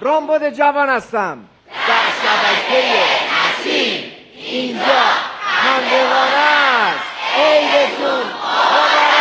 رامبد جوان هستم در شبکه نسیم اینجا خندوانه است. عیدتون مبارک.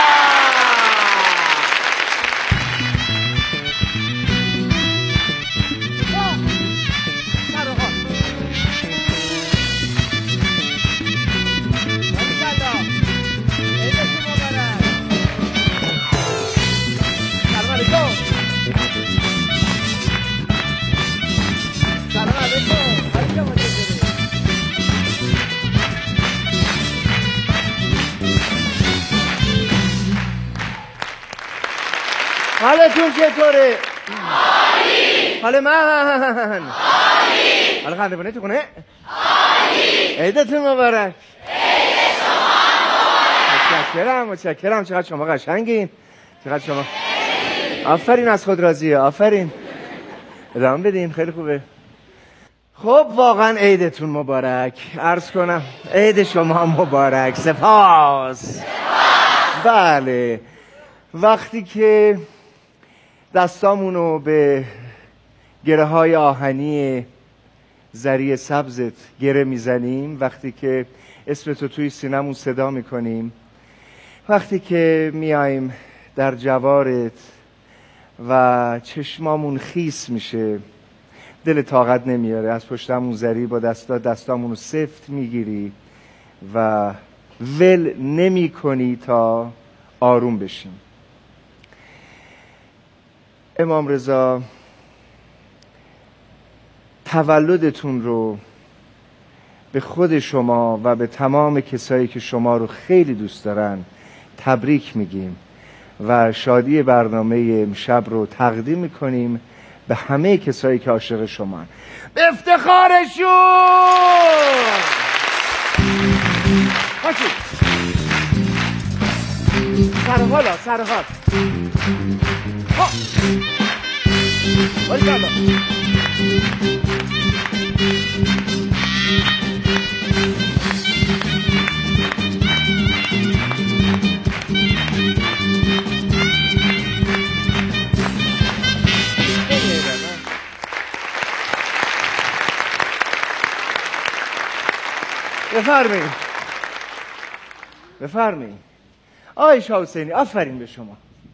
حالتون چطوره؟ عالی. حال من؟ عالی. حال خندوانه تو خونه؟ عالی. عیدتون مبارک. عید شما مبارک. متشکرم. چقدر شما قشنگین. چقدر شما آفرین، از خود راضیه. آفرین. ادامه بدیم. خیلی خوبه. خب واقعا عیدتون مبارک. عرض کنم عید شما مبارک. سپاس. بله، وقتی که دستامونو به گره های آهنی زری سبزت گره میزنیم، وقتی که اسمتو توی سینمون صدا میکنیم، وقتی که میایم در جوارت و چشمامون خیس میشه، دل طاقت نمیاره، از پشتمون زری با دستامونو سفت میگیری و ول نمی کنی تا آروم بشیم. امام رضا تولدتون رو به خود شما و به تمام کسایی که شما رو خیلی دوست دارن تبریک میگیم و شادی برنامه امشب رو تقدیم میکنیم به همه کسایی که عاشق شما، به افتخارشون. سرحالا سرحال باریکالله. بفرمایید بفرمایید. آقای شاه حسینی، آفرین به شما.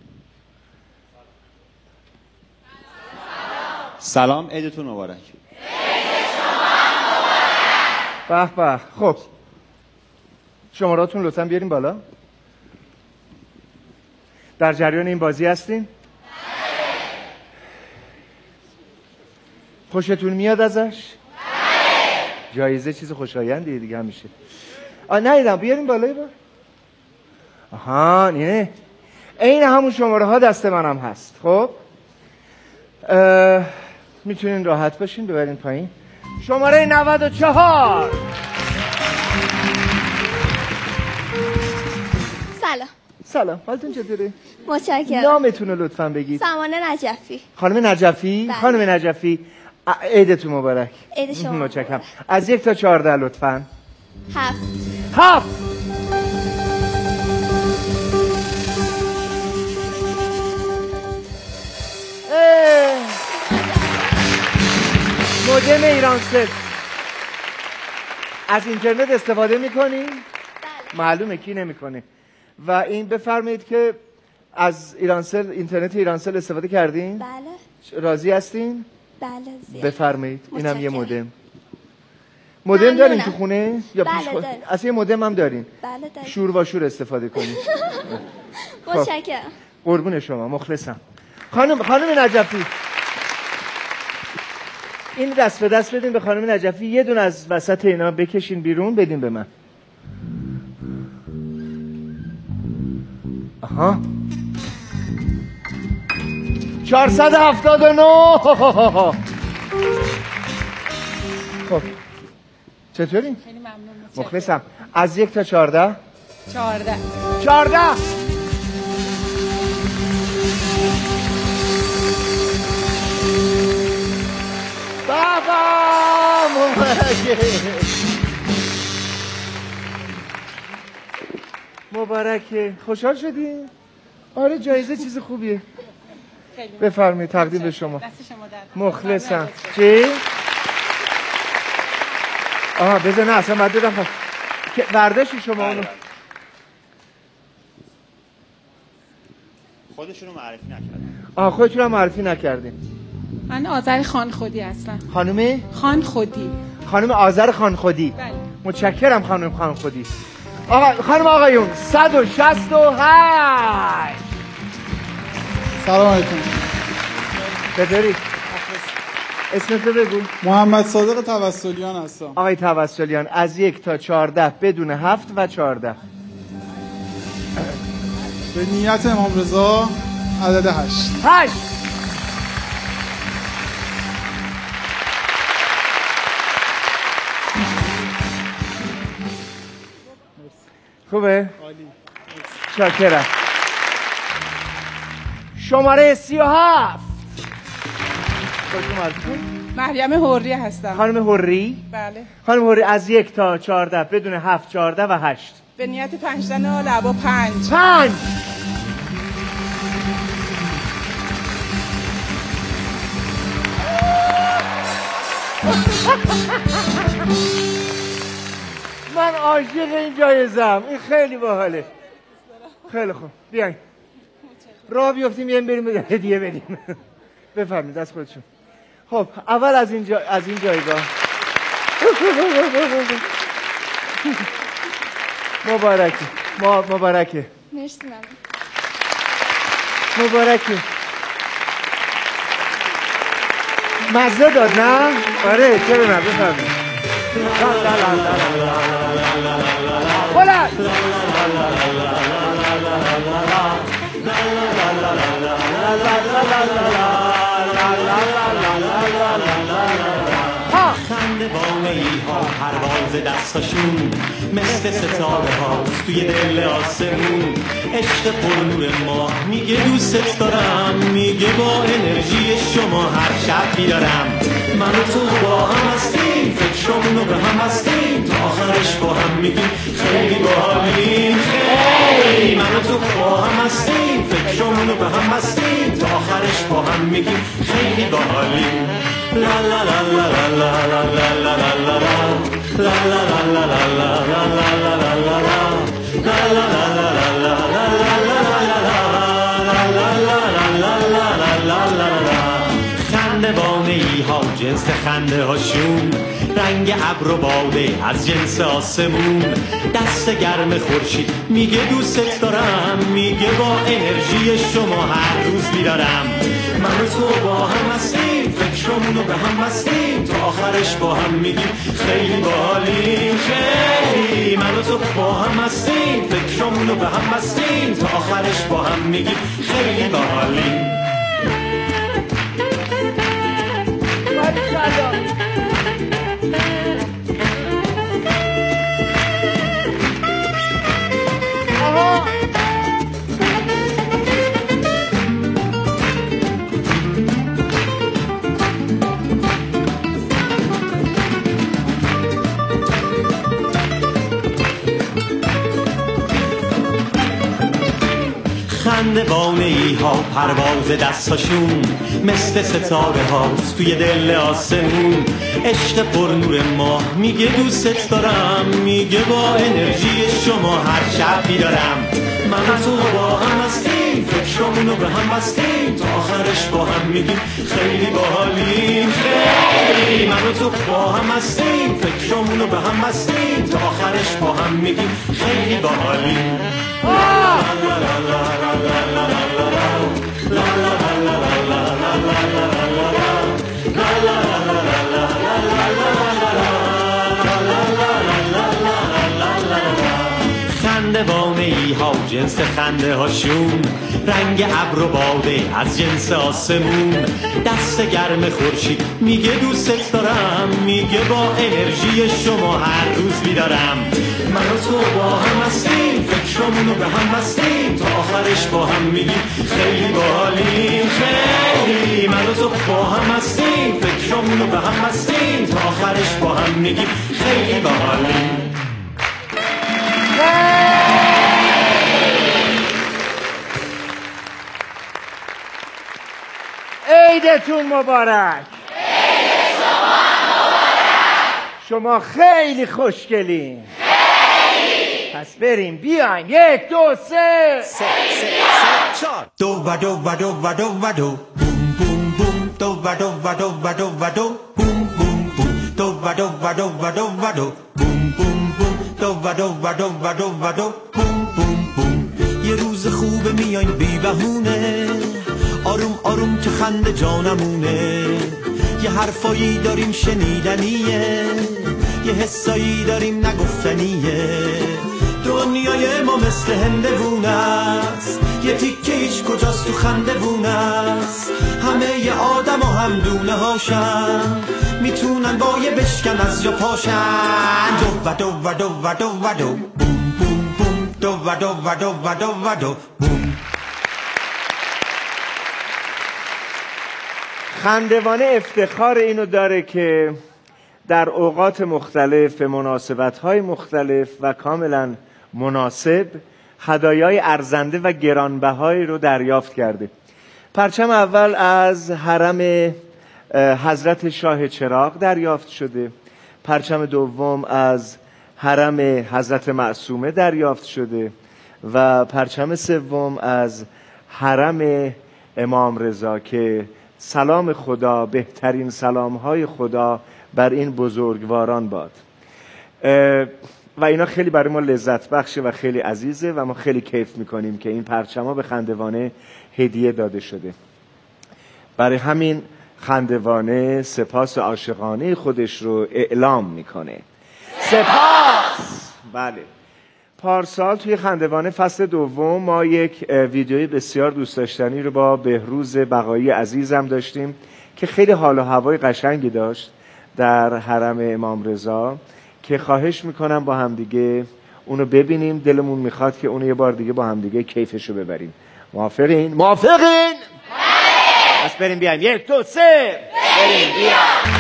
سلام، عیدتون مبارک. عید شما مبارک. به به. خب شماراتون لطفا بیاریم بالا. در جریان این بازی هستین؟ بله. خوشتون میاد ازش؟ بله. جایزه چیز خوشایندیه دیگه همیشه. ندیدم، بیاریم بالای با. آها، نه این همون شماره ها دست منم هست. خب میتونین راحت باشین، ببرین پایین. شماره 94. سلام. سلام، حالتون چطوره؟ متشکرم. نامتون رو لطفا بگید. سمانه نجفی. خانم نجفی؟ بله. خانم نجفی، عیدتون مبارک. عید شما متشکرم. از 1 تا 14 لطفا. 7. 7. مودم ایرانسل. از اینترنت استفاده میکنی؟ بله. معلومه کی نمیکنه. و این بفرمایید که از ایرانسل، اینترنت ایرانسل استفاده کردین؟ بله. راضی هستین؟ بله زیاد. بفرمایید. اینم یه متشکرم. مودم دارین تو خونه؟ یا بله پیش داریم. اصلا یه مودم هم دارین؟ بله داریم. شور با شور استفاده کنید. متشکرم. قربون شما، مخلصم. خانم نجفی، این دست به دست بدین به خانم نجفی. یه دونه از وسط اینا بکشین بیرون، بدین به من. آها، 479. خب چطورین؟ خیلی ممنون. مخلصم. از 1 تا 14. 14. 14. بابا مبارکه. مبارکه. خوشحال شدی؟ آره، جایزه چیز خوبیه. بفرمایید تقدیم به شما. دست شما درد. مخلصم. چی؟ آها بذار نه اصلا باید بدم برداشتی شما اونو. خودشونو معرفی نکردن. خودتون هم معرفی نکردین. من آذر خانخودی هستم. خانم خانخودی. خانم آذر خانخودی. بله. متشکرم خانم خانخودی. خانم آقایون 168. سلام علیکم. چطوری؟ اسمتو بگو. محمد صادق توسلیان هستم. آقای توسلیان از 1 تا 14 بدون 7 و 14. به نیت امام رضا عدد 8. 8. خوبه؟ عالی. شاکرم. شماره 37. مریم حوری هستم. خانم حوری؟ بله. خانم حوری از 1 تا 14 بدون 7 14 و 8. به نیت پنجدن آل عبا 5. 5. من عاشق این جایزم. این خیلی باحاله. خیلی خوب بیاین راه بیفتیم یه بریم هدیه بدیم. بفرمایید از خودشون. خب اول از این جایگاه مبارکه. مرسی ممنون. مبارکه. مزه داد نه؟ آره چرا نه بفرمایید. بلند خنده بانه‌ای ها پرواز دستاشون مثل ستاره هاست توی دل آسمون. عشق پرنور ماه میگه دوست دارم، میگه با انرژی شما هر شب بیدارم. من و تو با هم هستیم، فکرمونو به هم هستیم، تا آخرش با هم میگیم خیلی باحالیم. خیلی من و تو با هم هستیم، فکرمونو به هم هستیم، تا آخرش با هم میگیم خیلی باحالیم. لا لا لا لا لا لا لا لا لا لا خنده بانه‌ای ها جنس خنده هاشون، رنگ ابر و باده از جنس آسمون. دست گرم خورشید میگه دوست دارم، میگه با انرژی شما هر روز بیدارم. من و تو با هم هستیم، فکرمونو به هم هستیم، تا آخرش با هم میگیم خیلی باحالیم. خیلی من و تو با هم هستیم، فکرمونو به هم هستیم، تا آخرش با هم میگیم خیلی باحالیم. خنده بانه‌ای ها پرواز دستاشون مثل ستاره هاست توی دل آسمون. عشق پرنور ماه میگه دوست دارم، میگه با انرژی شما هر شب بیدارم. من و تو با هم هستیم، فکرمونو به هم هستیم، تا آخرش با هم میگیم خیلی باحالیم. خیلی من و تو با هم هستیم، فکرمونو به هم هستیم، تا آخرش با هم میگیم خیلی باحالیم. خنده بانه‌ای ها جنس خنده هاشون، رنگ ابر و باده از جنس آسمون. دست گرم خورشید میگه دوست دارم، میگه با انرژی شما هر روز بیدارم. من و تو با هم هستیم، فکرمونو به هم هستیم، تا آخرش با هم میگیم خیلی باحالیم. خیلی من و تو با هم هستیم، فکرمونو به هم هستیم، تا آخرش با هم میگیم خیلی باحالیم. عیدتون مبارک. شما خیلی خوشگلین. پس بریم بیاین. 1 2 3 4 دو و دو و دو و دو و دو بوم بوم بوم دو و دو و دو و دو و دو بوم بوم بوم دو و دو و دو و دو و دو بوم بوم بوم دو و دو و دو و دو و دو بوم بوم بوم. یه روز خوبه میایم بی بهونه، آروم آروم که خنده جانمونه. یه حرفایی داریم شنیدنیه، یه حسایی داریم نگفتنیه. دنیای ما مثل هندوونه است، یه تیکه هیچ کجاست تو خندوونه است. همه ی آدم ها هم دونه هاشن، میتونن با یه بشکن از جا پاشن. دو و دو و دو و دو و دو بوم بوم بوم دو و دو و دو و دو و دو بوم. خندوانه افتخار اینو داره که در اوقات مختلف به مناسبت‌های مختلف و کاملا مناسب هدایای ارزنده و گرانبهایی رو دریافت کرده. پرچم اول از حرم حضرت شاه چراغ دریافت شده، پرچم دوم از حرم حضرت معصومه دریافت شده و پرچم سوم از حرم امام رضا که سلام خدا، بهترین سلام‌های خدا بر این بزرگواران باد. و اینا خیلی برای ما لذت بخشه و خیلی عزیزه و ما خیلی کیف میکنیم که این پرچما به خندوانه هدیه داده شده. برای همین خندوانه سپاس عاشقانه خودش رو اعلام میکنه. سپاس! بله. پارسال توی خندوانه فصل دوم ما یک ویدیوی بسیار دوست داشتنی رو با بهروز بقایی عزیزم داشتیم که خیلی حال و هوای قشنگی داشت در حرم امام رضا که خواهش میکنم با همدیگه اونو ببینیم. دلمون میخواد که اونو یه بار دیگه با همدیگه کیفشو ببریم. موافقین؟ موافقین؟ پس بریم بیایم. 1 2 3 بریم بیایم.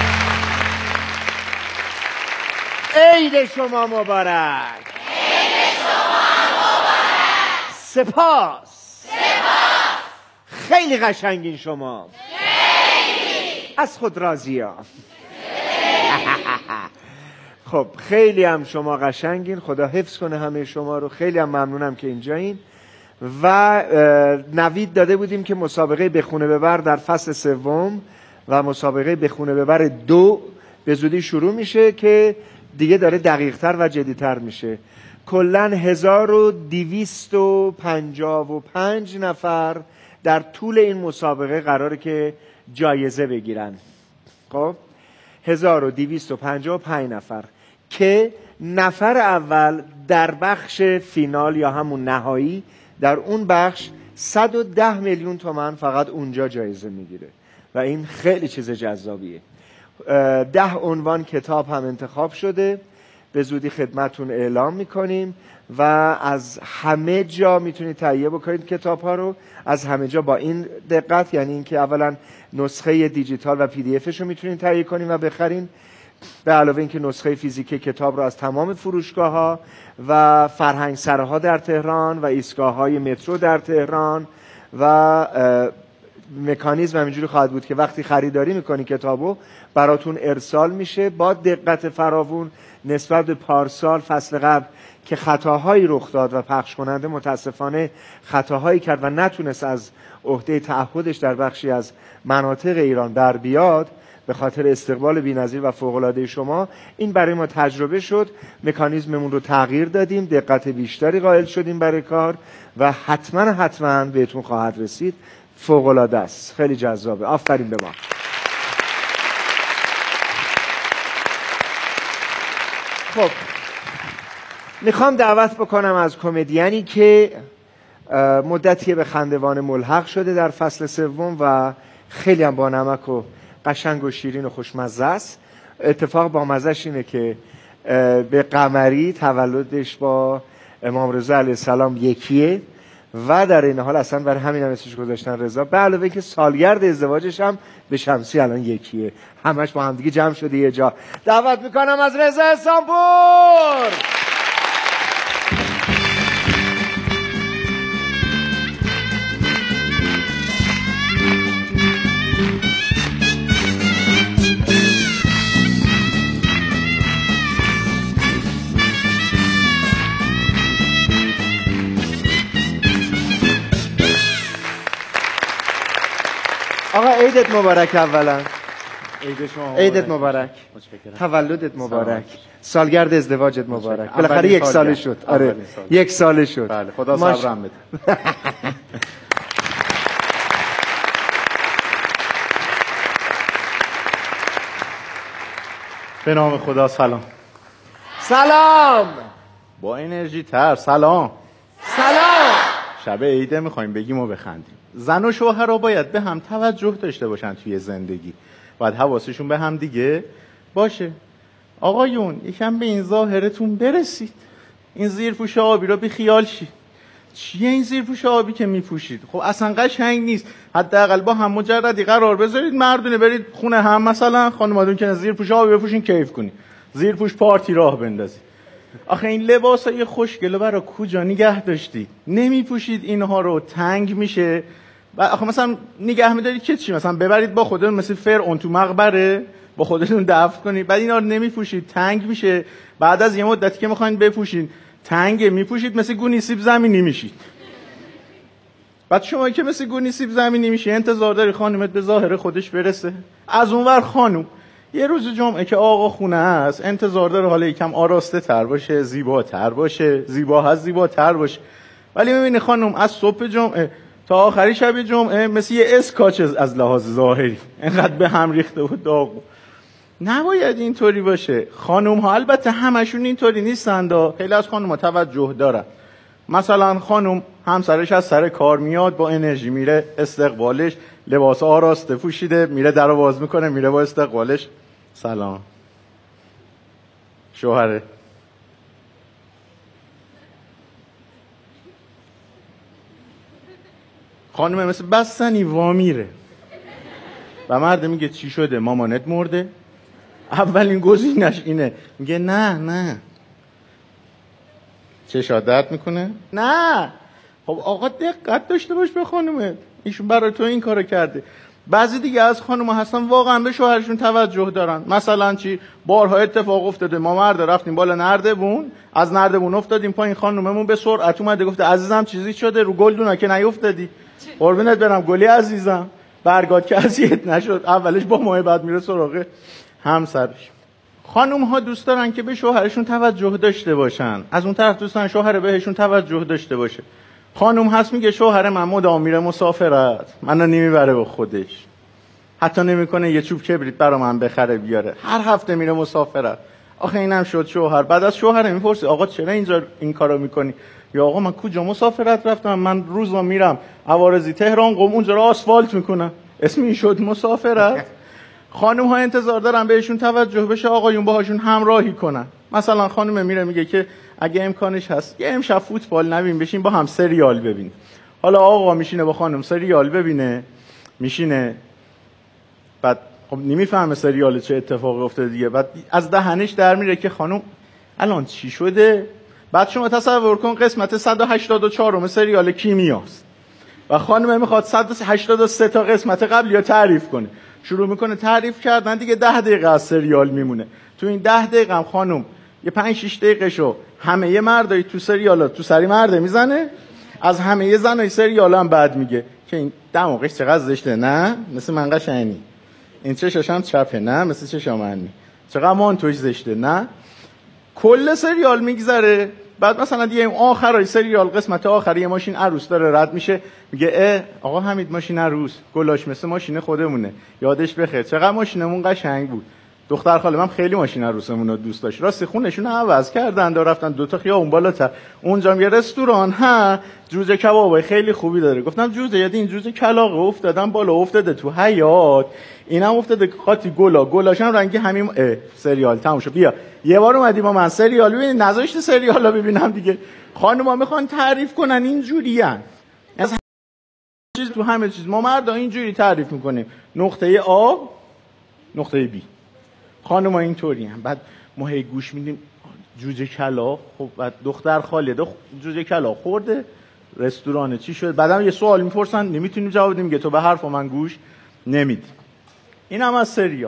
عید شما مبارک. سپاس. خیلی قشنگین شما. از خود راضیا. خب خیلی هم شما قشنگین. خدا حفظ کنه همه شما رو. خیلی هم ممنونم که اینجایین. و نوید داده بودیم که مسابقه بخونه ببر در فصل سوم و مسابقه بخونه ببر 2 به زودی شروع میشه که دیگه داره دقیق‌تر و جدی‌تر میشه. کلاً 1255 نفر در طول این مسابقه قراره که جایزه بگیرن. خب 1255 نفر که نفر اول در بخش فینال یا همون نهایی در اون بخش 110 میلیون تومان فقط اونجا جایزه میگیره و این خیلی چیز جذابیه. 10 عنوان کتاب هم انتخاب شده، به زودی خدمتون اعلام میکنیم و از همه جا میتونید تهیه بکنید کتاب ها رو، از همه جا با این دقت، یعنی اینکه اولا نسخه دیجیتال و پی دی افش رو میتونید تهیه کنید و بخرین، به علاوه اینکه نسخه فیزیکی کتاب رو از تمام فروشگاه ها و فرهنگ سراها در تهران و ایستگاه های مترو در تهران و مکانیزم همینجوری خواهد بود که وقتی خریداری میکنی کتابو براتون ارسال میشه با دقت فراوون نسبت به پارسال فصل قبل که خطاهایی رخ داد و پخش کننده متاسفانه خطاهایی کرد و نتونست از عهده تعهدش در بخشی از مناطق ایران بر بیاد به خاطر استقبال بی‌نظیر و فوق‌العاده شما. این برای ما تجربه شد، مکانیزممون رو تغییر دادیم، دقت بیشتری قائل شدیم برای کار و حتما بهتون خواهد رسید. فوق‌العاده است، خیلی جذابه. آفرین به ما. خب میخوام دعوت بکنم از کمدیانی که مدتی به خندوانه ملحق شده در فصل سوم و خیلی هم با نمک و قشنگ و شیرین و خوشمزه است. اتفاق با مزهش اینه که به قمری تولدش با امام رضا علیه السلام یکیه و در این حال اصلا برای همین هم اسمش گذاشتن رضا، به علاوه اینکه سالگرد ازدواجش هم به شمسی الان یکیه، همش با هم دیگه جمع شده یه جا. دعوت میکنم از رضا احسانپور. عیدت مبارک. اولا عید شما عیدت مبارک، متشکرم. تولدت مبارک، سالگرد ازدواجت مبارک. بالاخره اولین یک ساله سالگرد. شد. آره اولین سالگرد. یک ساله شد. بله خدا ماش- صبرم بده. به نام خدا سلام. سلام با انرژی تر سلام. سلام. شب عیده میخوایم بگیم و بخندیم. زن و شوهرها باید به هم توجه داشته باشن توی زندگی. باید حواسشون به هم دیگه باشه. آقایون یکم به این ظاهرتون برسید. این زیرپوش آبی رو بی خیال شید. چیه این زیرپوش آبی که میپوشید؟ خب اصلا قشنگ نیست. حداقل با هم مجردی قرار بذارید، مردونه برید خونه هم، مثلا خانمادون که زیرپوش آبی بپوشین کیف کنید، زیرپوش پارتی راه بندازید. آخه این لباسای خوشگلو برای کجا نگه داشتید؟ نمیپوشید اینها رو، تنگ میشه. و آخه مثلا نگه میدارید که چی؟ مثلا ببرید با خودتون مثل فرعون تو مقبره با خودتون دفن کنید. بعد اینا رو نمیپوشید، تنگ میشه. بعد از یه مدتی که میخواین بپوشید تنگ میپوشید، مثل گونی سیب زمینی میشید. بعد شما که مثل گونی سیب زمینی میشی انتظار داری خانومت به ظاهر خودش برسه؟ از اونور خانوم یه روز جمعه که آقا خونه است انتظار داره حالا یکم آراسته تر باشه، زیباتر باشه، زیبا هست زیباتر باشه. ولی میبینی خانوم از صبح جمعه تا آخری شب جمعه مثل یه اسکاچ از لحاظ ظاهری انقدر به هم ریخته و داغو. نباید اینطوری باشه. خانوم ها البته همشون اینطوری نیستند، خیلی از خانوم ها توجه دارن. مثلا خانوم همسرش از سر کار میاد با انرژی میره استقبالش، لباس آراسته پوشیده، میره درو باز میکنه، میره با استقبالش سلام شوهره. خانم مثل بستنی وامیره و مرد میگه چی شده؟ مامانت مرده؟ اولین گزینش اینه، میگه نه. چشات درد میکنه؟ نه. خب آقا دقت داشته باش به خانومت، ایشون برای تو این کارو کرده. بعضی دیگه از خانوما هستن واقعا به شوهرشون توجه دارن. مثلا چی؟ بارها اتفاق افتاده ما مرد رفتیم بالا نردبون، از نردبون افتادیم پایین، خانوممون به سرعت اومده گفته عزیزم چیزی شده؟ رو گلدونا که نیافتادی؟ قربونت برم گلی عزیزم، برگات که اذیت نشد. اولش با ماه بعد میره سراغ همسرش. خانوم ها دوست دارن که به شوهرشون توجه داشته باشن، از اون طرف دوست دارن شوهر بهشون توجه داشته باشه. خانوم هست میگه شوهر من مدام میره مسافرت، منو نمیبره با خودش، حتی نمیکنه یه چوب کبریت برا من بخره بیاره، هر هفته میره مسافرت. آخه اینم شد شوهر. بعد از شوهر میپرسه آقا چرا اینجا این کارو میکنی؟ یا آقا من کجا مسافرت رفتم؟ من روزا میرم عوارضی تهران قم، اونجا رو آسفالت میکنم. اسم این شد مسافرت؟ خانم ها انتظار دارن بهشون توجه بشه، آقایون باهاشون همراهی کنن. مثلا خانم میره میگه که اگه امکانش هست یه امشب فوتبال نبین، بشین با هم سریال ببین. حالا آقا میشینه با خانم سریال ببینه، میشینه بعد خب نمیفهمه سریال چه اتفاقی افتاده دیگه، بعد از دهنش در میره که خانم الان چی شده؟ بعد شما تصور کن قسمت 184 سریال کیمیاست و خانم میخواد 183 تا قسمت قبلی رو تعریف کنه. شروع میکنه تعریف کردن دیگه 10 دقیقه از سریال میمونه. تو این 10 دقیقه هم خانم یه 5-6 دقیقه شو همه یه مردای تو سریالا تو سری مرده میزنه، از همه یه زنای سریالا هم بعد میگه که این دماغش چقدر زشته، نه مثل من قشنگی، این چشاش هم چپه، نه مثل چشام منی، چقدر مانتوش زشته، نه. کل سریال میگذره. بعد مثلا دیگه آخرای سریال قسمت آخری یه ماشین عروس داره رد میشه، میگه آقا حمید ماشین عروس گلاش مثل ماشین خودمونه، یادش بخیر چقدر ماشینمون قشنگ بود. دختر خاله‌م خیلی ماشین عروسمون رو دوست داشت. راستی خونشون عوض کردن، رفتن 2 تا خیابون بالاتر، اونجا یه رستوران جوجه کبابای خیلی خوبی داره. گفتم جوجه، یاد این جوجه کلاغه افتادن بالا، افتاده تو حیاط، اینم افتاده قاطی گلاشم رنگی همین. سریال تموم شد. بیا یه بار اومدی با من سریال ببین، نذاشته سریالا ببینم دیگه. خانوما میخوان تعریف کنن اینجوریان، از چیز تو همه چیز ما مردا اینجوری تعریف میکنیم، نقطه آ نقطه بی. خانوما اینطوری هم. بعد ما هی گوش میدیم جوجه کلاغ. خب بعد دختر خالده جوجه کلاغ خورده رستوران چی شد؟ بعدم یه سوال میپرسن نمیتونیم جواب بدیم، میگه تو به حرف من گوش نمیدی. این هم از سریال.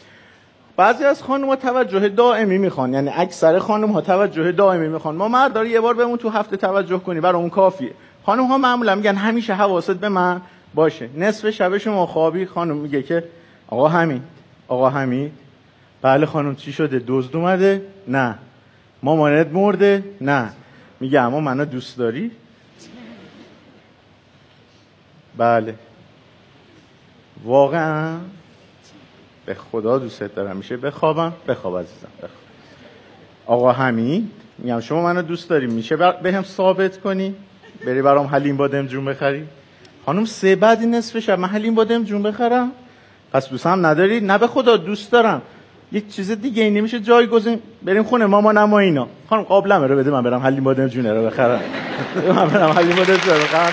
بعضی از خانم‌ها توجه دائمی میخوان، یعنی اکثر خانم‌ها توجه دائمی میخوان. ما مردا یه بار بهمون تو هفته توجه کنی برای اون کافیه. خانم‌ها معمولا میگن همیشه حواست به من باشه. نصف شب شما خوابی، خانم میگه که آقا حمید بله خانم چی شده؟ دزد اومده؟ نه. مامانت مرده؟ نه. میگه اما منو دوست داری؟ بله. واقعا؟ به خدا دوستت دارم. میشه بخوابم؟ بخواب عزیزم بخواب. آقا حمید میگم شما منو دوست داری، میشه بهم ثابت کنی؟ بری برام حلیم بادمجون بخری؟ خانم 3 بعد نصف شب من حلیم بادمجون بخرم؟ پس دوست هم نداری؟ نه به خدا دوست دارم. یک چیز دیگه این نمیشه جایگزین؟ بریم خونه مامانم و اینا. خانم قابلمه رو بده من برم حلیم بادمجون رو بخرم. من برم حلیم بادمجون رو بخرم.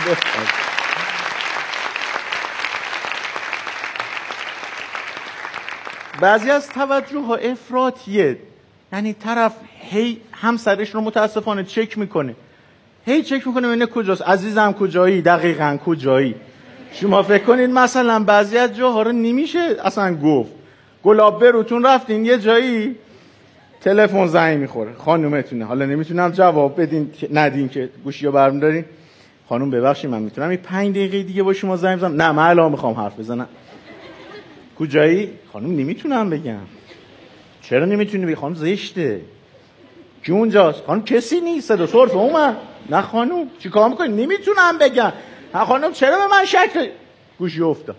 بعضی از توجه ها افراطیه، یعنی طرف هی همسرش رو متاسفانه چک میکنه، ببینه کجاست، عزیزم کجایی، دقیقاً کجایی. شما فکر کنید مثلا بعضی از جاها رو نمیشه اصلا گفت. گلاب بروتون رفتین یه جایی تلفن زنگ میخوره، خانومتونه، حالا نمیتونم جواب بدین ندین که گوشیو برمی‌دارین، خانم ببخشید من میتونم این 5 دقیقه دیگه با شما زنگ بزنم؟ نه من الان میخوام حرف بزنم. کجایی؟ خانم نمیتونم بگم. چرا نمیتونی بگی؟ خانم زشته. کی اونجاست؟ خانم کسی نیست، صدا سرفه اومد. نه خانم چیکار میکنی؟ نمیتونم بگم. ها خانم چرا به من شک؟ گوشی افتاد.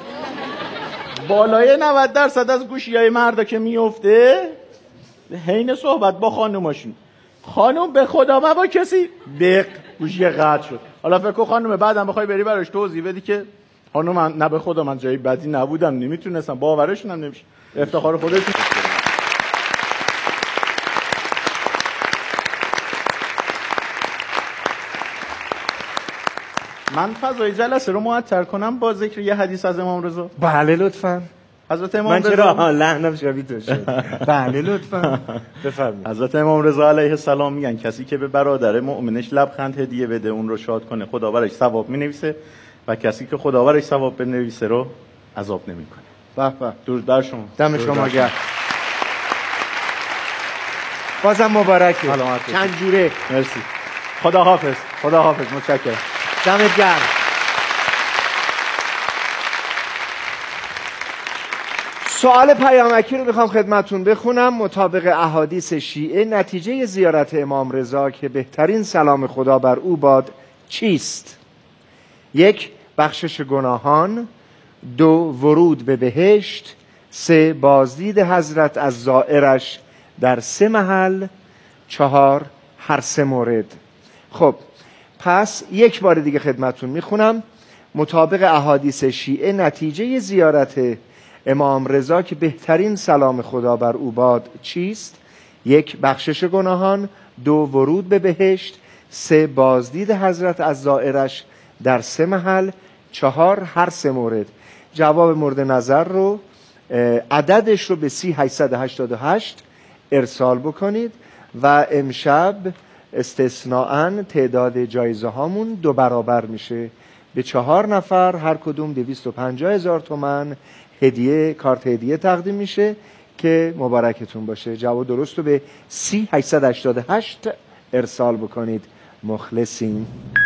بالای 90% از گوشیای مردا که میفته حین صحبت با خانوماشون. خانم به خدا من با کسی بق گوشی قطع شد. حالا فکر کن خانم بعدم بخوای بری براش توضیح بدی که خانم من نه به خدا من جایی بدی نبودم، نمیتونستم، باورشون هم نمیشه. افتخار خودتون. من فضای جلسه رو معطر کنم با ذکر یه حدیث از امام رضا. بله لطفاً. حضرت امام من رضا چرا لحنم شبیه تو شد. بله لطفاً بفرمایید. حضرت امام رضا علیه السلام میگن کسی که به برادر مؤمنش لبخند هدیه بده اون رو شاد کنه خدا براش ثواب مینویسه و کسی که خدا براش ثواب بنویسه رو عذاب نمیکنه. به به درود بر شما. دم شما گرم. بازم مبارکه. سلامت چند جوره. مرسی. خدا حافظ. خدا حافظ. متشکرم. دمت گرم. سوال پیامکی رو میخوام خدمتون بخونم. مطابق احادیث شیعه نتیجه زیارت امام رضا که بهترین سلام خدا بر او باد چیست؟ 1. بخشش گناهان. 2. ورود به بهشت. 3. بازدید حضرت از زائرش در 3 محل. 4. هر 3 مورد. خب پس یک بار دیگه خدمتون میخونم. مطابق احادیث شیعه نتیجه زیارت امام رضا که بهترین سلام خدا بر او باد چیست؟ 1. بخشش گناهان. 2. ورود به بهشت. 3. بازدید حضرت از زائرش در 3 محل. 4. هر 3 مورد. جواب مورد نظر رو عددش رو به 3888 ارسال بکنید و امشب استثناءً تعداد جایزه هامون 2 برابر میشه. به 4 نفر هر کدوم 250,000 تومان هدیه، کارت هدیه تقدیم میشه که مبارکتون باشه. جواب درست رو به 3888 ارسال بکنید. مخلصین.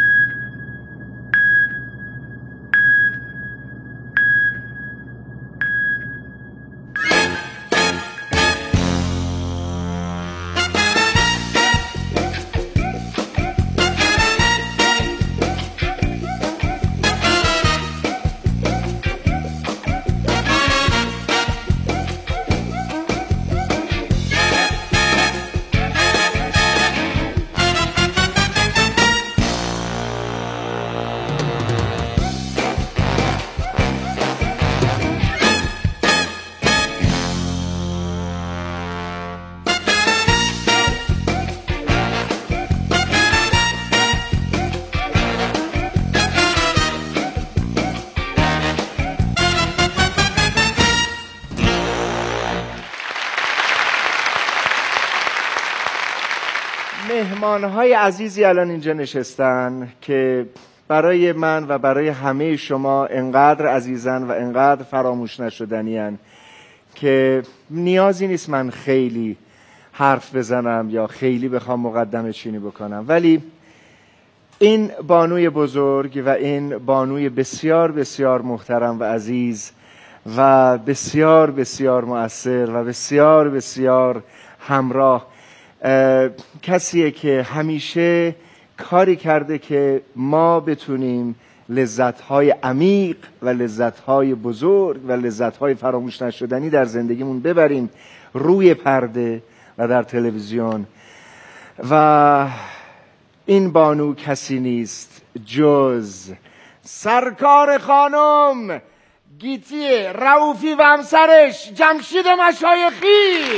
مهمانهای عزیزی الان اینجا نشستن که برای من و برای همه شما انقدر عزیزن و انقدر فراموش نشدنی‌اند که نیازی نیست من خیلی حرف بزنم یا خیلی بخوام مقدمه چینی بکنم، ولی این بانوی بزرگ و این بانوی بسیار بسیار محترم و عزیز و بسیار بسیار مؤثر و بسیار بسیار همراه، کسیه که همیشه کاری کرده که ما بتونیم لذت‌های عمیق و لذت‌های بزرگ و لذت‌های فراموش نشدنی در زندگیمون ببریم روی پرده و در تلویزیون. و این بانو کسی نیست جز سرکار خانم گیتی رؤوفی و همسرش جمشید مشایخی.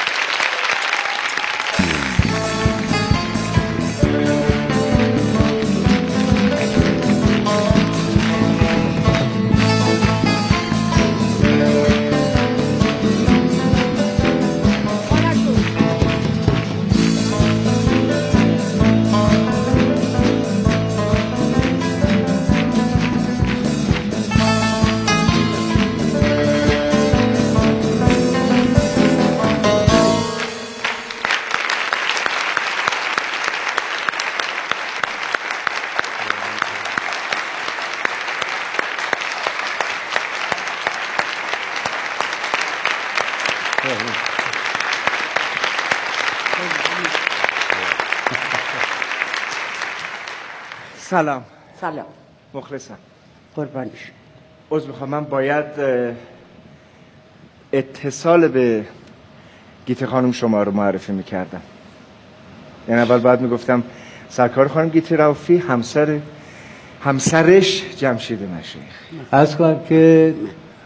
سلام. سلام. مخلصم. قربانش. عذر میخوام، من باید اتصال به گیتی خانم شما رو معرفی میکردم. یعنی اول باید میگفتم سرکار خانم گیتی رؤوفی، همسرش جمشید مشایخ. عرض کنم که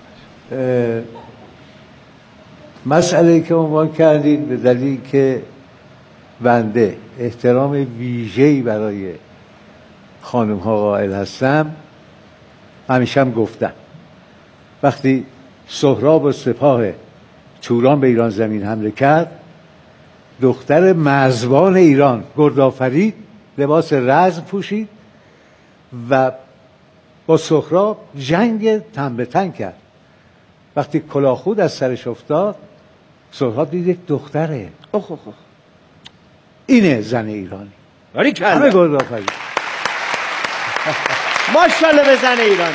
مسئله که عنوان کردید به دلیل که بنده احترام ویژه‌ای برای خانم ها قائل هستم، همیشه هم گفتم وقتی سهراب و سپاه توران به ایران زمین حمله کرد، دختر مرزبان ایران گردآفرید، لباس رزم پوشید و با سهراب جنگ تن به تن کرد. وقتی کلاهخود از سرش افتاد، سهراب دید یک دختره. اینه زن ایرانی. همه گردآفرید. ماشاءالله به زن ایرانی.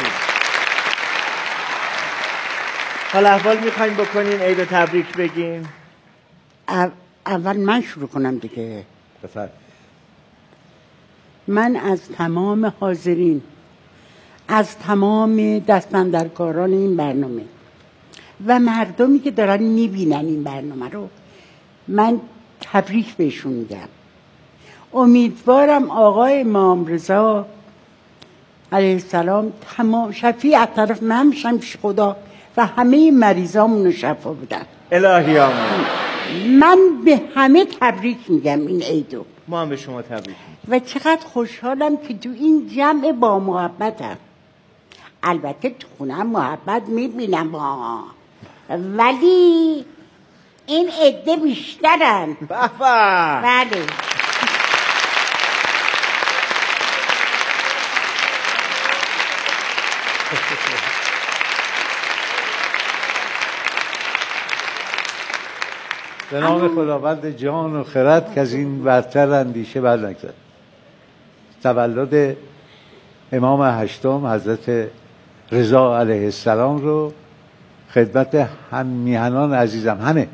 حالا احوال میخوایم بکنین، عید و تبریک بگین. اول من شروع کنم دیگه. بفرد. من از تمام حاضرین، از تمام دستاندرکاران این برنامه و مردمی که دارن میبینن این برنامه رو، من تبریک بهشون میگم. امیدوارم آقای امام رضا علیه السلام تمام شفیع از طرف من بشم پیش خدا و همه مریضامون رو شفا بدن. الهی آمین. من به همه تبریک میگم این عیدو. ما هم به شما تبریک و چقدر خوشحالم که تو این جمع با محبتم. البته تو خونم محبت میبینم ولی این عده بیشترن. بله. به نام خداوند جان و خرد که از این برتر اندیشه بر نگذرد. تولد امام هشتم حضرت رضا علیه السلام رو خدمت هم میهنان عزیزم، همه،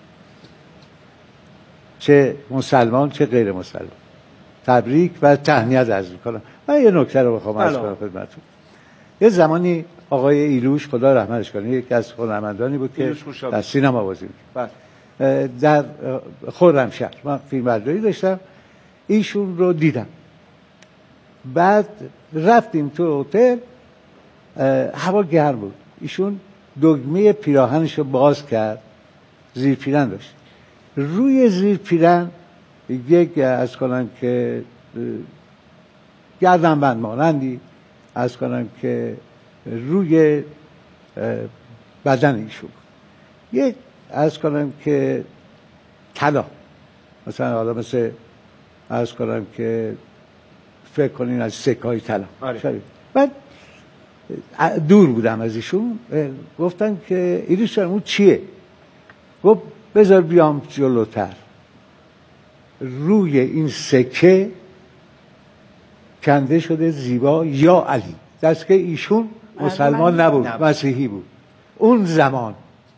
چه مسلمان چه غیر مسلمان، تبریک و تهنیت عرض میکنم. من یه نکته رو بخوام عرض کنم خدمتتون. یه زمانی آقای ایلوش، خدا رحمتش کنه، یکی از هنرمندانی بود که در سینما بازی می‌کرد. در خرمشهر من فیلمبرداری داشتم، ایشون رو دیدم. بعد رفتیم تو هتل، هوا گرم بود. ایشون دگمه پیراهنش رو باز کرد، زیر پیرن داشت. روی زیر پیرن یک از کنم که گردنبند مانندی از کنم که روی بدن ایشون یک از کنم که طلا، مثلا حالا مثل از کنم که فکر کنین از سکای طلا. بعد دور بودم از ایشون، گفتن که ایلیش اون چیه؟ گفت بذار بیام جلوتر. روی این سکه کنده شده زیبا یا علی. دست که ایشون مسلمان نبود، مسیحی بود. اون زمان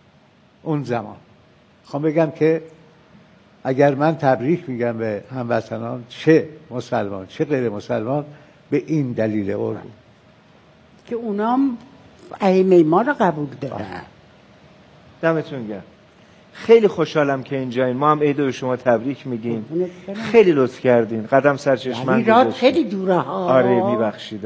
خواهم بگم که اگر من تبریک میگم به هموطنان، چه مسلمان چه غیر مسلمان، به این دلیل قربون که اونام ائمه ما رو قبول دارن. دمتون گرم. خیلی خوشحالم که اینجایین. ما هم عید به شما تبریک میگیم. خیلی لطف کردین. قدم سر چشمم ایراد خیلی دوره ها. آره میبخشید.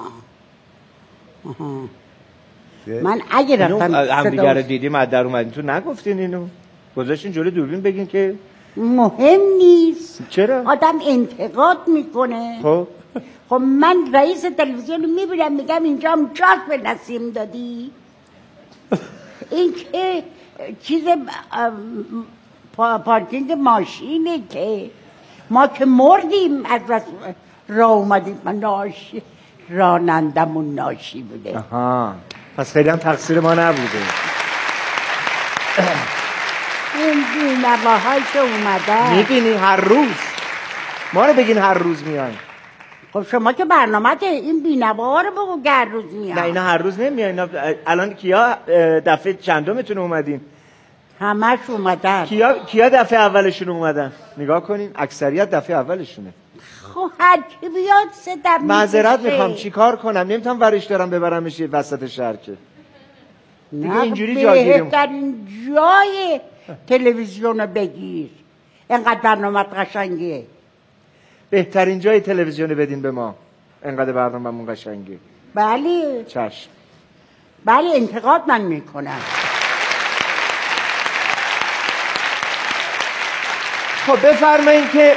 من اگه رفتم همدیگه رو دیدیم از در اومدین تو نگفتین اینو؟ گذاشتین جلوی دوربین بگین که مهم نیست. چرا؟ آدم انتقاد میکنه. خب من رئیس تلویزیون میبینم میگم اینجا هم جاز به نسیم دادی. این که چیز پارکینگ ماشینه که ما که مردیم از راه اومدیم. من ناشی رانندمون ناشی بوده. پس خیلی هم تقصیر ما نبوده. این بینواهایی که اومده میبینی هر روز ما رو بگین هر روز میاین. خب شما که برنامه این بینواها رو بگو که هر روز میاین. نه اینا هر روز نمیاین. الان کیا دفعه چندمتون اومدین؟ همش اومدن. کیا دفعه اولشون اومدن؟ نگاه کنین اکثریت دفعه اولشونه. خب هر کی بیاد سه دم معذرت میخوام چیکار کنم؟ نمیتونم ورش دارم ببرمش وسط شهر که. دیگه اینجوری جاگیریم. بهترین جای تلویزیون رو بگیر. اینقدر برنامه قشنگه. بهترین جای تلویزیون بدین به ما. اینقدر برنامه‌مون قشنگه. بله. چشم. بله انتقاد من میکنم. خب بفرمایید که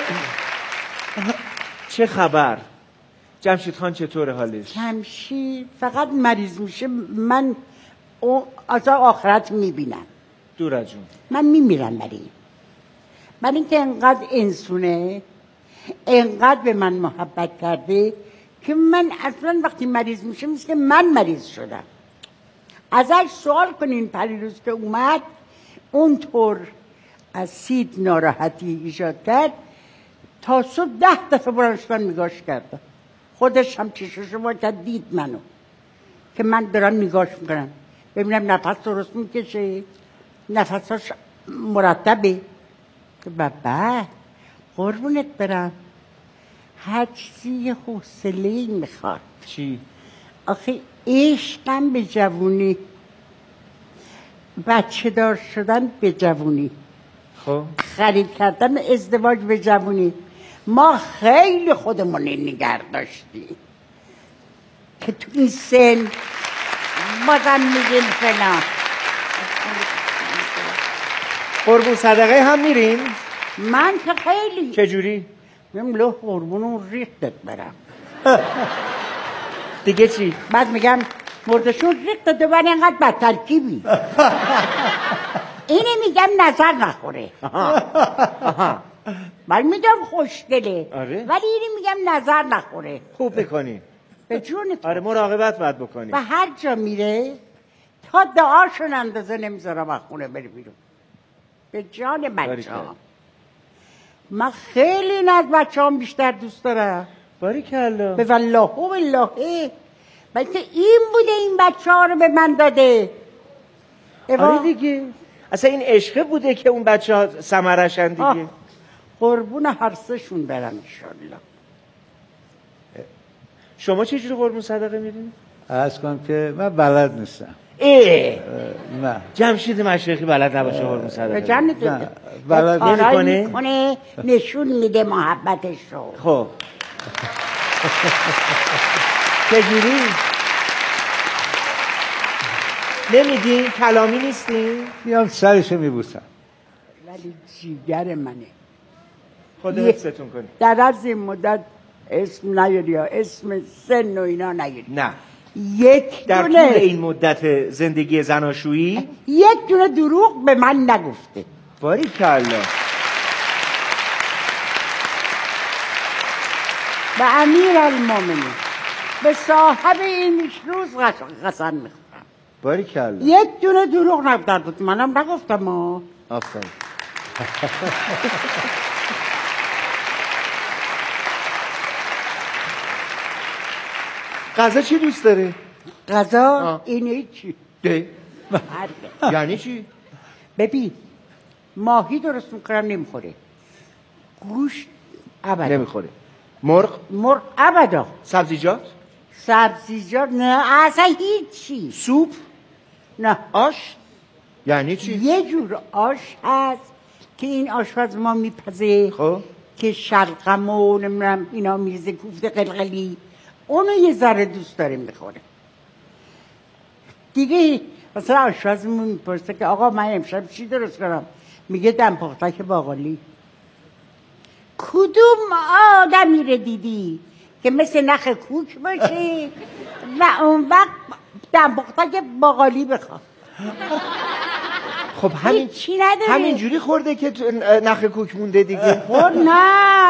چه خبر؟ جمشید خان چطوره حالش؟ جمشید فقط مریض میشه. من از آخرت میبینم. دورا جون من میمیرم برای اینکه انقدر انسونه، انقدر به من محبت کرده که من اصلا وقتی مریض میشه مثل که من مریض شدم. ازش سوال کنین پریروز که اومد اونطور از سید ناراحتی ایجاد کرد تا صبح 10 دفعه برانشتن نگاش کردم. خودش هم چشمشو باید کرد دید منو که من دارم نگاش میکنم ببینم نفس درست میکشه، نفساش مرتبه. و بعد قربونت برم هر چیزی حوصله‌ای میخواد. چی؟ آخه عشقم به جوونی، بچه دار شدن به جوونی، خب خرید کردن ازدواج به جوونی. ما خیلی خودمون نگه داشتیم که تو این سن بازم میگیم فلان. قربون صدقه هم میرین؟ من که خیلی. چجوری؟ میگم له قربون اون ریختت برم. دیگه چی؟ بعد میگم مردشون ریختت برم اینقدر بدترکیبی. اینه میگم نظر نخوره. من میگم خوشگله. آره؟ ولی اینه میگم نظر نخوره. خوب بکنی. به جون آره مراقبت باید بکنی. و هر جا میره تا دعاشون اندازه نمیذارم از خونه بری بیرون. به جان بچه ها. من خیلی این از بچه هم بیشتر دوست دارم. باریکالله. به والله و بالله. بلکه این بوده این بچه ها رو به من داده. آره دیگه. اصلا این عشقه بوده که اون بچه ها ثمرشن دیگه. قربون هر سهشون برم انشالله. شما چجوری قربون صدقه میدین؟ عرض کنم که من بلد نیستم. نه. جمشید مشرقی بلد نباشه قربون صدقه. به جان تو. بلد میکنه نشون میده محبتش رو. خب چجوری؟ نمیدین؟ کلامی نیستین؟ میام سرشو میبوسم. ولی جیگر منه. خدا حفظتون کنی. در از این مدت اسم نیاری یا اسم سن و اینا نیاری. نه. یک در دونه طول این مدت زندگی زناشویی یک دونه دروغ به من نگفته. باریکالله. به امیر المومنین به صاحب این روز قسم میخورم. باریکالله. یک دونه دروغ نگفته. منم نگفتم. آفرین. غذا چی دوست داره؟ غذا اینه چی؟ ده یعنی چی؟ ببین ماهی درست میکنم نمیخوره، گوشت ابدا نمیخوره. مرغ ابدا. سبزیجات نه اصلا هیچی. سوپ نه. آش یعنی چی؟ یه جور آش هست که این آشپز ما میپزه خب که شلغم و نمیدونم اینا میریزه، کوفته قلقلی، اونو یه ذره دوست داره میخوره دیگه. مثلا آشپزمون میپرسه که آقا من امشب چی درست کنم؟ میگه دم پختک باقالی. کدوم آدمی رو دیدی که مثل نخ کوک باشه و اون وقت دم پختک باقالی بخواد؟ خب چی نداره. همینجوری خورده که نخ کوک مونده دیگه. خب نه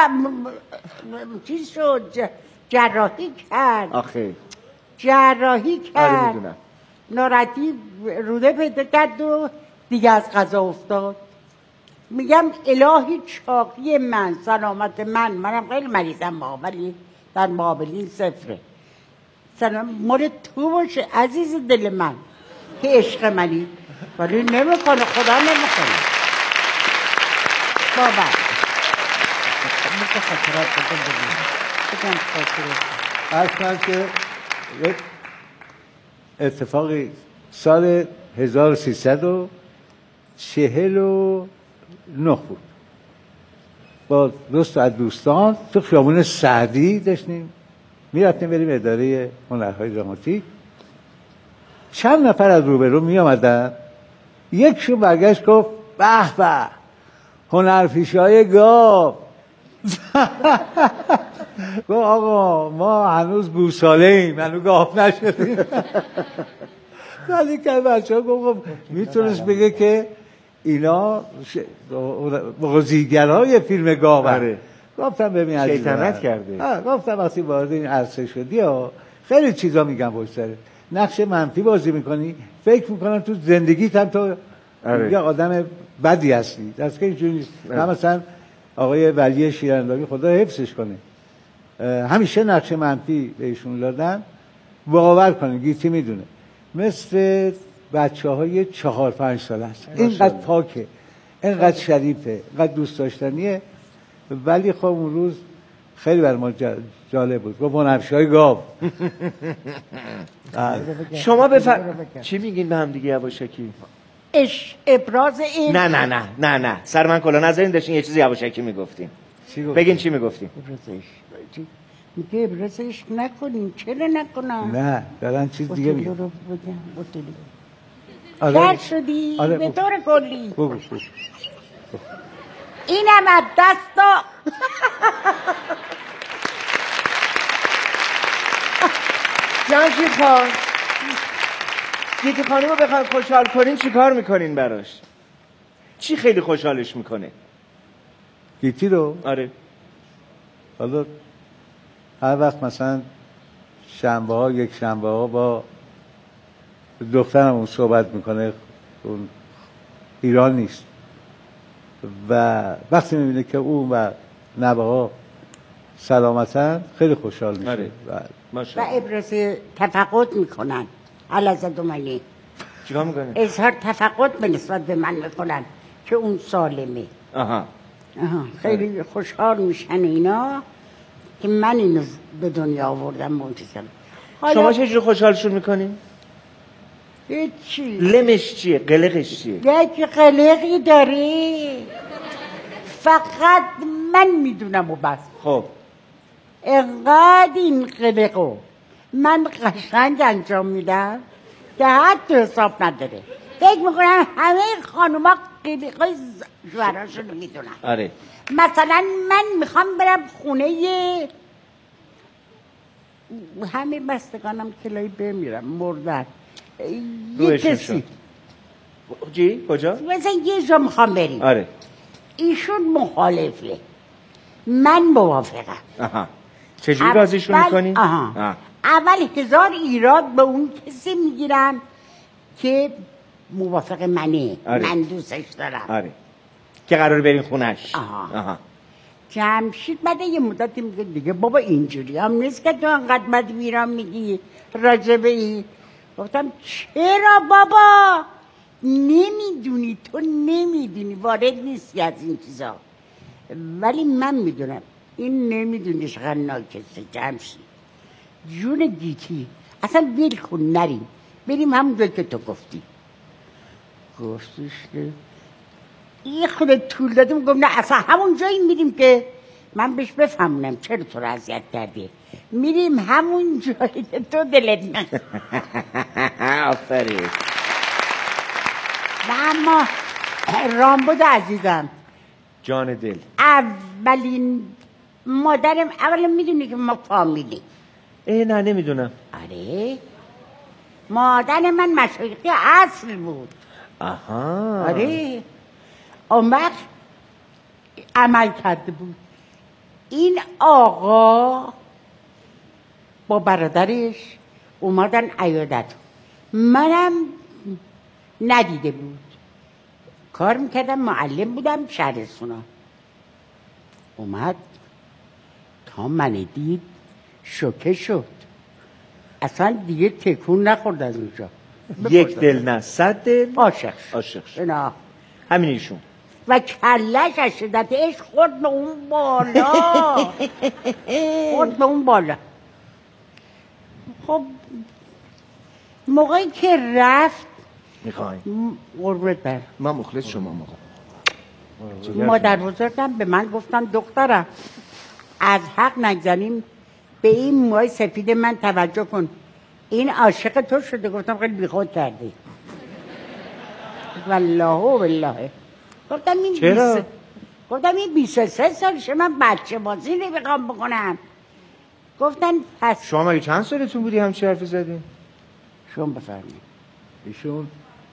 چیز شد، جراحی کرد. آخه جراحی کرد. آره میدونم. ناراحتی روده پیدا کرد و دیگه از غذا افتاد. میگم الهی چاقی من، سلامت منم خیلی مریضم ولی در مقابل این صفره. سلام مال تو باشه عزیز دل من که عشق منی، ولی نمیکنه، خدا نمیکنه. بابا میگه خاطرات بگم اصلا که اتفاقی سال 1349 بود، با دوست از دوستان تو خیابون سعدی داشتیم میرفتیم بریم اداره هنرهای دراماتیک. چند نفر از روبرو می آمدن، یکشون برگشت گفت به به هنرپیشه‌های گاو. گفت آقا ما هنوز گوساله ایم، هنوز گاو نشدیم. ولی که بچه ها گفت میتونست بگه که اینا بازیگرای فیلم گاو هست. گفتم ببین شیطنت کرده. گفتم وقتی وارد این عرصه شدی خیلی چیزا میگم پشت سرت، نقش منفی بازی میکنی، فکر میکنم تو زندگیت هم تو یه آدم بدی هستی. دست که اینجوری نیست. مثلا آقای ولی شیرانداری خدا حفظش کنه همیشه نقش منفی بهشون دادن، باور کنه گیتی میدونه مثل بچه‌های 4-5 ساله است. اینقدر پاکه، اینقدر شریفه، اینقدر دوست داشتنیه. ولی خب اون روز خیلی بر ما جالب بود. گفت هنرپیشه‌های گاو. شما چی میگین به هم دیگه یواشکی؟ ابراز این نه سر من کلا نذارین، داشتین یه چیزی یواشکی میگفتین. بگین چی میگفتین؟ میگه ابراز عشق نکنین. چرا نکنم؟ نه دارن چیز دیگه میگن. در شدی به طور کلی. بگو. اینم از دستا. جمشید خان، گیتی خانم رو بخواین خوشحال کنین چی کار میکنین براش؟ چی خیلی خوشحالش میکنه؟ گیتی رو؟ آره. حالا هر وقت مثلا یک شنبه ها با دخترم اون صحبت میکنه، اون ایران نیست، و وقتی میبینه که اون و نوه ها سلامتن خیلی خوشحال میشه. آره. و ابراز تفقد میکنن. علاوه دومانی چیکار میکنن؟ اظهار تفقد به نسبت به من میکنن که اون سالمه. خیلی خوشحال میشن اینا که من اینو به دنیا آوردم منتظم. شما چجوری خوشحالشون میکنین؟ هیچی. لمش چیه؟ قلقش چیه؟ یک قلقی داره فقط من میدونم و بس. خب انقدر این قلقو من قشنگ انجام میدم که حتی حساب نداره. فکر میکنم همه خانوما قلقای شوهراشون رو میدونن. آره. مثلا من میخوام برم خونه همه بستگانم کلایی بمیرم مردن یه کسی کجا؟ مثلا یه جا میخوام بریم. آره. ایشون مخالفه، من موافقم. چجوری بازیشون میکنی؟ اول 1000 ایراد به اون کسی میگیرم که موافق منه. من دوستش دارم. آره. که قرار برین خونش. جمشید بعد یه مدتی میگه دیگه بابا اینجوری هم نیست که تو انقدر بد میرم میگی راجبه ای. گفتم چرا بابا؟ نمیدونی، تو نمیدونی، وارد نیستی از این چیزا. ولی من میدونم این نمیدونی چقدر ناکسه جمشید. جون گیتی اصلا ویل کن نریم بریم همون جایی که تو گفتی. گفتش که یه خود طول دادیم. گفت نه اصلا همون جایی میریم که من بهش بفهمونم چرا تو رو اذیت کرده. میریم همون جایی که تو دلت میخواد. آفرین. و اما رامبد عزیزم جان دل، اولین مادرم، اولا میدونی که ما فامیلی. نه نمیدونم. آره مادر من مشایخی اصل بود. آها. آره اون وقت عمل کرده بود. این آقا با برادرش اومدن عیادت، منم ندیده بود. کار میکردم، معلم بودم شهرستونا. اومد تا من دید شوکه شد، اصلا دیگه تکون نخورد از اونجا. یک دل نه 100 دل عاشق عاشق شد. نه همین ایشون. و کلش از شدت عشق خورد به اون بالا. خورد به اون بالا. خب موقعی که رفت میخواین قربت بر من مخلص شما موقع مادر بزرگم به من گفتن دخترم از حق نگذاریم، به این موهای سفید من توجه کن، این عاشق تو شده. گفتم خیلی بیخود کردی. والله و بالله. گفتم این چرا؟ گفتم این 23 سالشه، من بچه بازی نمیخوام بکنم. گفتن پس شما مگه چند سالتون بودی همچی حرفی زدین؟ شما بفرمایید. ایشون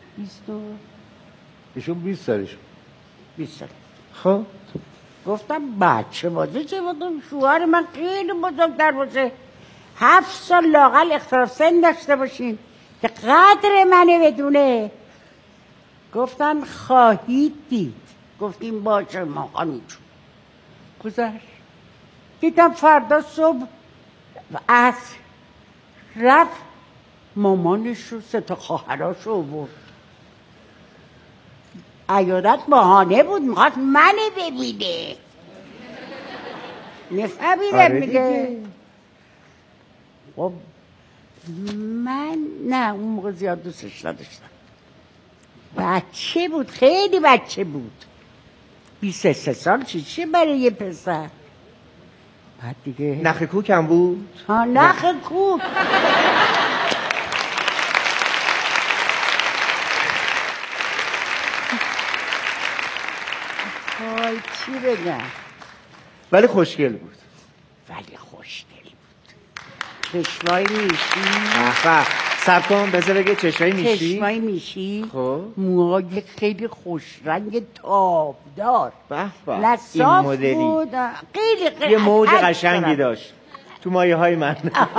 20 سالش. 20 سال. خب گفتم بچه بازی چه بودم؟ شوهر من خیلی بزرگتر باشه، 7 سال لااقل اختلاف سن داشته باشین که قدر منه بدونه. گفتن خواهید دید. گفتیم باشه ما خانوم جون. گذشت. دیدم فردا صبح عصر رفت مامانش رو 3 تا خواهراشو آورد. عیادت بهانه بود، میخواست منو ببینه. نفهمیدم میگه. خب من نه اون موقع زیاد دوستش نداشتم. بچه بود، خیلی بچه بود. 23 سال چیه برای یه پسر. بعد دیگه نخ کوک هم بود؟ ها نخ کوک. وای چی بگم. ولی خوشگل بود. ولی خوشگلی بود. چشمای میشی. احفه سب کن بذار بگه چشمای میشی. چشمای میشی. خب موهای خیلی خوش رنگ تابدار. به به نه این صاف مدلی بود. خیلی یه موج عکس قشنگی دارم. داشت تو مایه های من.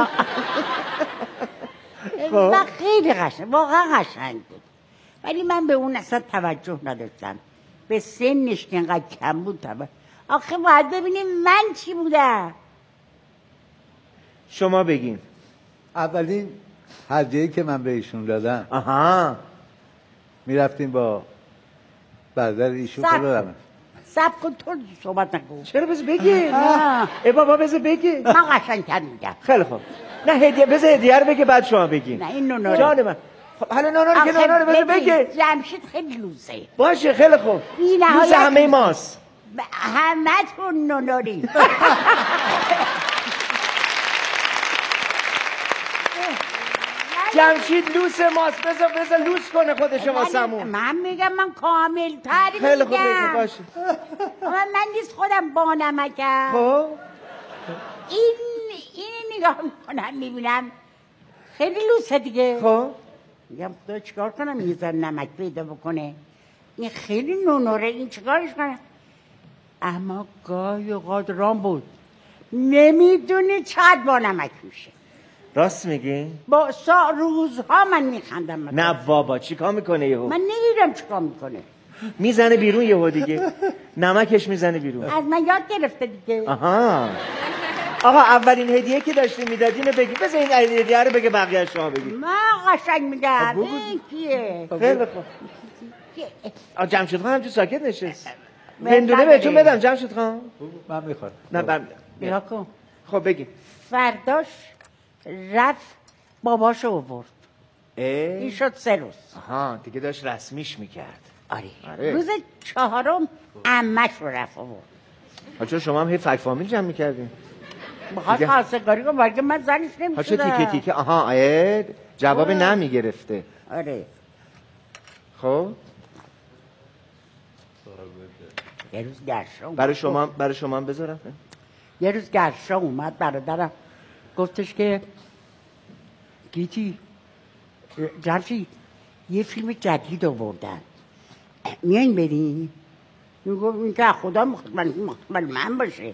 و خیلی قشنگ، واقعا قشنگ بود. ولی من به اون اصلا توجه نداشتم. به سنش که اینقدر کم بود توجه. آخه باید ببینیم من چی بودم. شما بگین. اولین هدیه‌ای که من به ایشون دادم، آها میرفتیم با برادر ایشون صبر خدا کن. رحمت. صبر کن تو صحبت نکن. چرا بذار بگه. آه. ای بابا بذار بگه. من قشنگ‌تر میگم. خیلی خوب. نه هدیه بذار هدیه رو بگه بعد شما بگین. نه این نوناره. جان من. خب حالا نوناره که نوناره بذار بگه. جمشید خیلی لوزه. باشه خیلی خوب. بی نهایت لوز همه ماست. همه تون نوناری. جمشید لوس ماست. بذار لوس کنه خودشو واسمون. من میگم من کامل تری میگم. خیلی خوب بگه باشه. من نیست خودم با نمکم. خب این نگاه میکنم میبینم خیلی لوسه دیگه. خب میگم خدا چیکار کنم یه ذره نمک پیدا بکنه. این خیلی نونوره، این چیکارش کنم. اما گاهی اوقات رام بود نمیدونی چقدر با نمک میشه. راست میگی؟ با روزها من میخندم. نه بابا چیکار میکنه یهو؟ من نمیدونم چیکار میکنه. میزنه بیرون یهو دیگه. نمکش میزنه بیرون. از من یاد گرفته دیگه. آها. آقا اولین هدیه که داشتی میدادین رو بگی. بذار این هدیه رو بگه بقیه شما بگی. من قشنگ میگم. این کیه؟ خیلی خوب. جمشید خان همچون ساکت نشست. هندونه بهتون بدم جمشید خان. من میخوام. نه من بیا کن. خب بگی. فرداش رفت باباشو آورد. این شد 3 روز. آها دیگه داشت رسمیش میکرد. آره. روز 4م عمش رو رفت آورد. چون شما هم هی فک فامیل جمع میکردین. بخواد خواستگاری کنم بلکه من زنش نمیشدم. چه تیکه تیکه آها جواب نمیگرفته. آره. خب یه روز گرشا برای شما هم بذارم. یه روز گرشا اومد برادرم گفتش که گیتی جمشید یه فیلم جدید آوردن میاین بریم؟ میگفت این که خدا مخبل من باشه.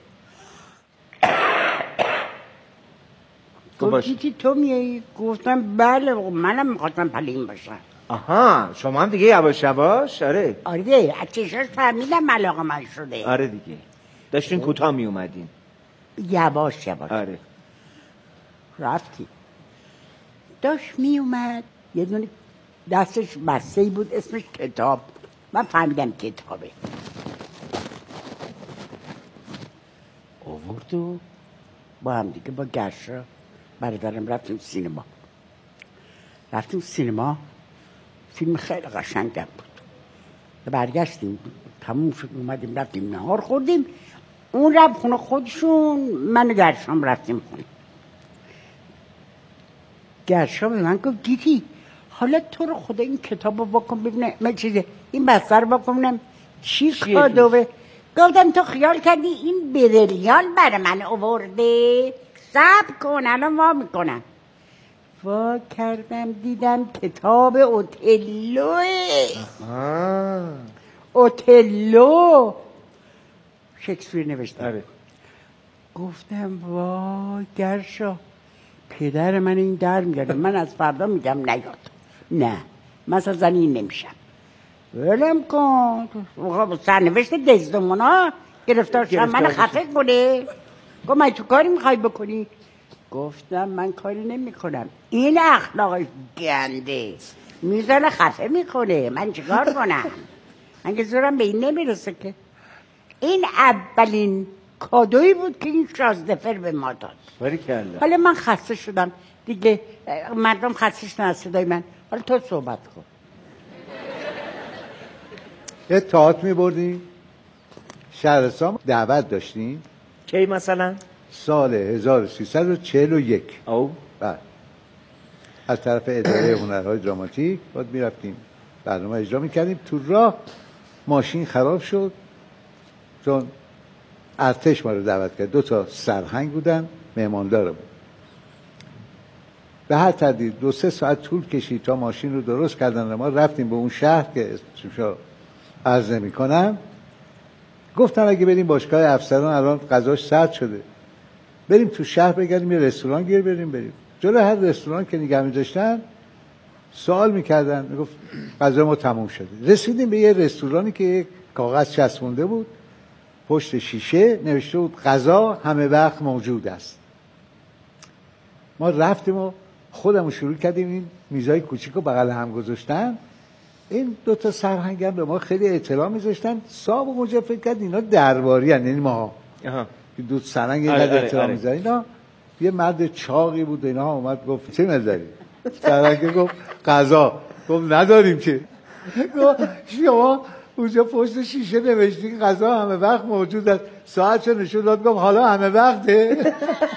گفت گیتی تو میایی؟ گفتم بله منم میخواستم پلین باشم. آها شما هم دیگه یواش یواش. آره از چشاش فهمیدم علاقه من شده. آره دیگه داشتین کوتاه می اومدین یواش یواش. آره رفتی داشت می اومد یه دونه دستش بسته‌ای بود اسمش کتاب. من فهمیدم کتابه. آورد و با هم دیگه با گرشا برادرم رفتیم سینما. فیلم خیلی قشنگم بود. برگشتیم تموم شد اومدیم رفتیم نهار خوردیم. اون رفت خونه خودشون من و گرشام رفتیم خونه. گرشا به من گفت گیتی حالا تو رو خدا این کتاب رو بکن ببینم من چیزه این بستر رو بکنم چی کادوه. گفتم تو خیال کردی این بریلیان برای من آورده؟ صبر کن الان وا میکنم. وا کردم دیدم کتاب اوتلو شکسپیر نوشته. گفتم وای گرشا پدر من این در میاره. من از فردا میگم نیاد. نه من اصلا زن این نمیشم. ولم کن سرنوشت دزدمونا گرفتار شدم من خفه کنه. گفت من تو کاری میخوای بکنی؟ گفتم من کاری نمی کنم. این اخلاقش گنده میزنه خفه میکنه. من چیکار کنم؟ من که زورم به این نمیرسه که. این اولین کادویی بود که این شازدفر به ما داد. حالا من خسته شدم دیگه. مردم خسته شدن از صدای من. حالا تو صحبت کن. یه تئاتر می‌بردیم شهرستان دعوت داشتیم. کی مثلا؟ سال 1341. او بعد از طرف اداره هنرهای دراماتیک باید میرفتیم برنامه اجرا میکردیم. تو راه ماشین خراب شد چون ارتش ما رو دعوت کرد. 2 سرهنگ بودن مهماندار بود. به هر ترتیب 2-3 ساعت طول کشید تا ماشین رو درست کردن. ما رفتیم به اون شهر که اسمشو عرض نمی‌کنم. گفتن اگه بریم باشگاه افسران الان غذاش سرد شده بریم تو شهر بگردیم یه رستوران گیر بریم. جلو هر رستوران که نگه می‌داشتن سوال می‌کردن. میگفت غذا ما تموم شده. رسیدیم به یه رستورانی که یک کاغذ چسبونده بود پشت شیشه نوشته بود غذا همه وقت موجود است. ما رفتیم و خودمون شروع کردیم این میزای کوچیک رو بغل هم گذاشتن. این 2 سرهنگ هم به ما خیلی احترام میذاشتن. صاحب اونجا فکر کرد اینا درباری هن. یعنی ما 2 سرهنگ اینقدر احترام میذاشتن. اینا یه مرد چاقی بود اینا اومد گفت چه نداری؟ سرهنگ گفت غذا. گفت نداریم که. گفت شما اونجا پشت شیشه نوشتین غذا همه وقت موجود است. ساعتشو نشون داد گفت حالا همه وقته.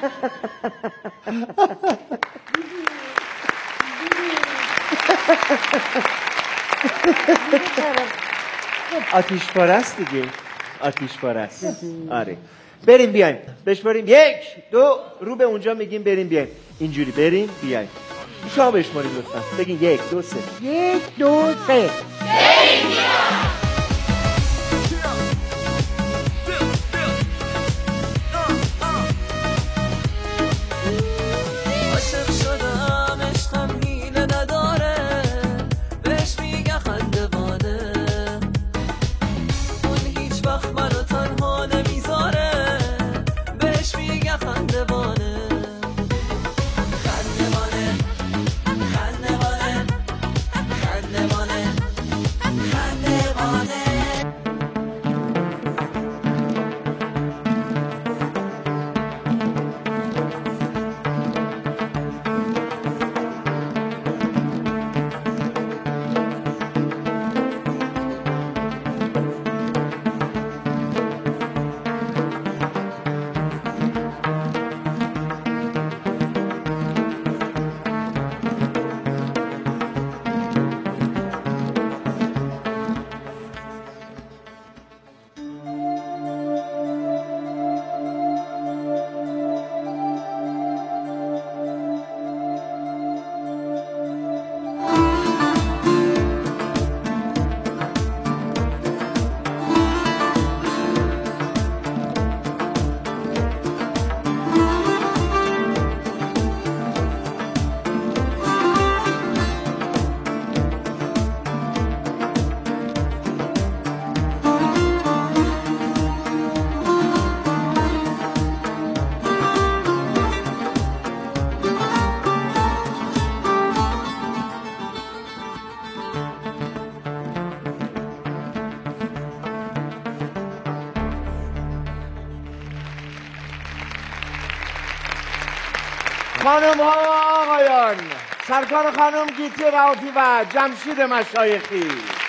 آتیش پرست دیگه. آتیش پرست. آره بریم بیایم بشماریم 1 2 رو به اونجا میگیم بریم بیایم اینجوری بریم بیایم. شما بشماریم لطفا بگین 1 2 3 1 2 3 بریم بیایم. خانم ها و آقایان، سرکار خانم گیتی رئوفی و جمشید مشایخی،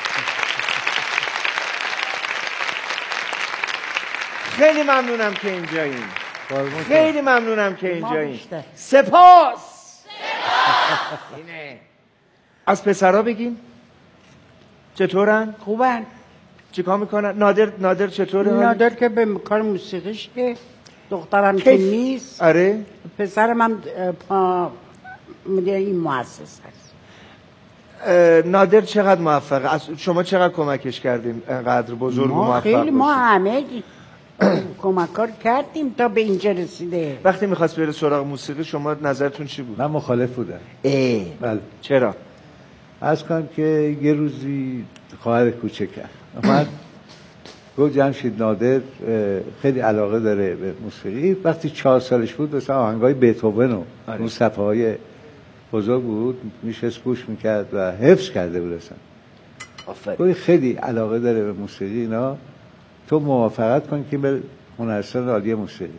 خیلی ممنونم که اینجایین. خیلی ممنونم که اینجایین. سپاس. اینه. از پسرها بگیم چطورن؟ خوبن. چیکار میکنن؟ نادر چطوره؟ نادر که به کار موسیقیش که، دخترم که نیست. آره. پسرم هم مدیر این مؤسسه است. نادر چقدر موفقه؟ شما چقدر کمکش کردیم انقدر بزرگ و موفق خیلی ما همه کمکار کردیم تا به اینجا رسیده. وقتی میخواست بره سراغ موسیقی شما نظرتون چی بود؟ من مخالف بودم. بله. چرا؟ عرض کنم که یه روزی خواهر کوچکم من گفت جمشید نادر خیلی علاقه داره به موسیقی. وقتی 4 سالش بود مثلا آهنگای بتهوون و اون صفحه‌های بزرگ بود میشه گوش میکرد و حفظ کرده بود اصلا. آفرین. خیلی علاقه داره به موسیقی اینا، تو موافقت کن که به هنرستان عالی موسیقی.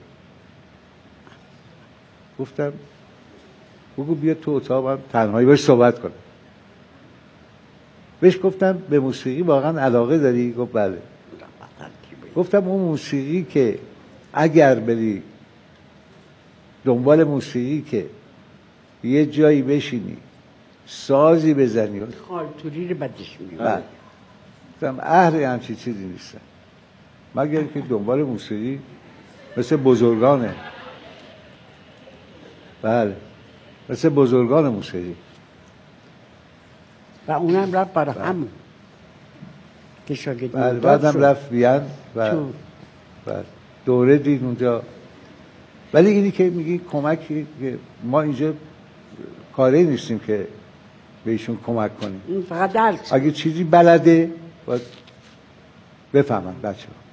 گفتم بگو بیا تو اتاقم تنهایی باش صحبت کنم. بهش گفتم به موسیقی واقعا علاقه داری؟ گفت بله. گفتم اون موسیقی که اگر بری دنبال موسیقی که یه جایی بشینی سازی بزنی خالتوری رو بدش میاد. گفتم اهل همچین چیزی نیستم، مگر که دنبال موسیقی مثل بزرگانه. بله مثل بزرگان موسیقی. و اونم رفت برای همون که شاگرد بعدم رفت وین و دوره دید اونجا. ولی اینی که میگی کمکی، ما اینجا کاری نیستیم که به ایشون کمک کنیم. این فقط درس. اگه چیزی بلده باید بفهمن بچه ها.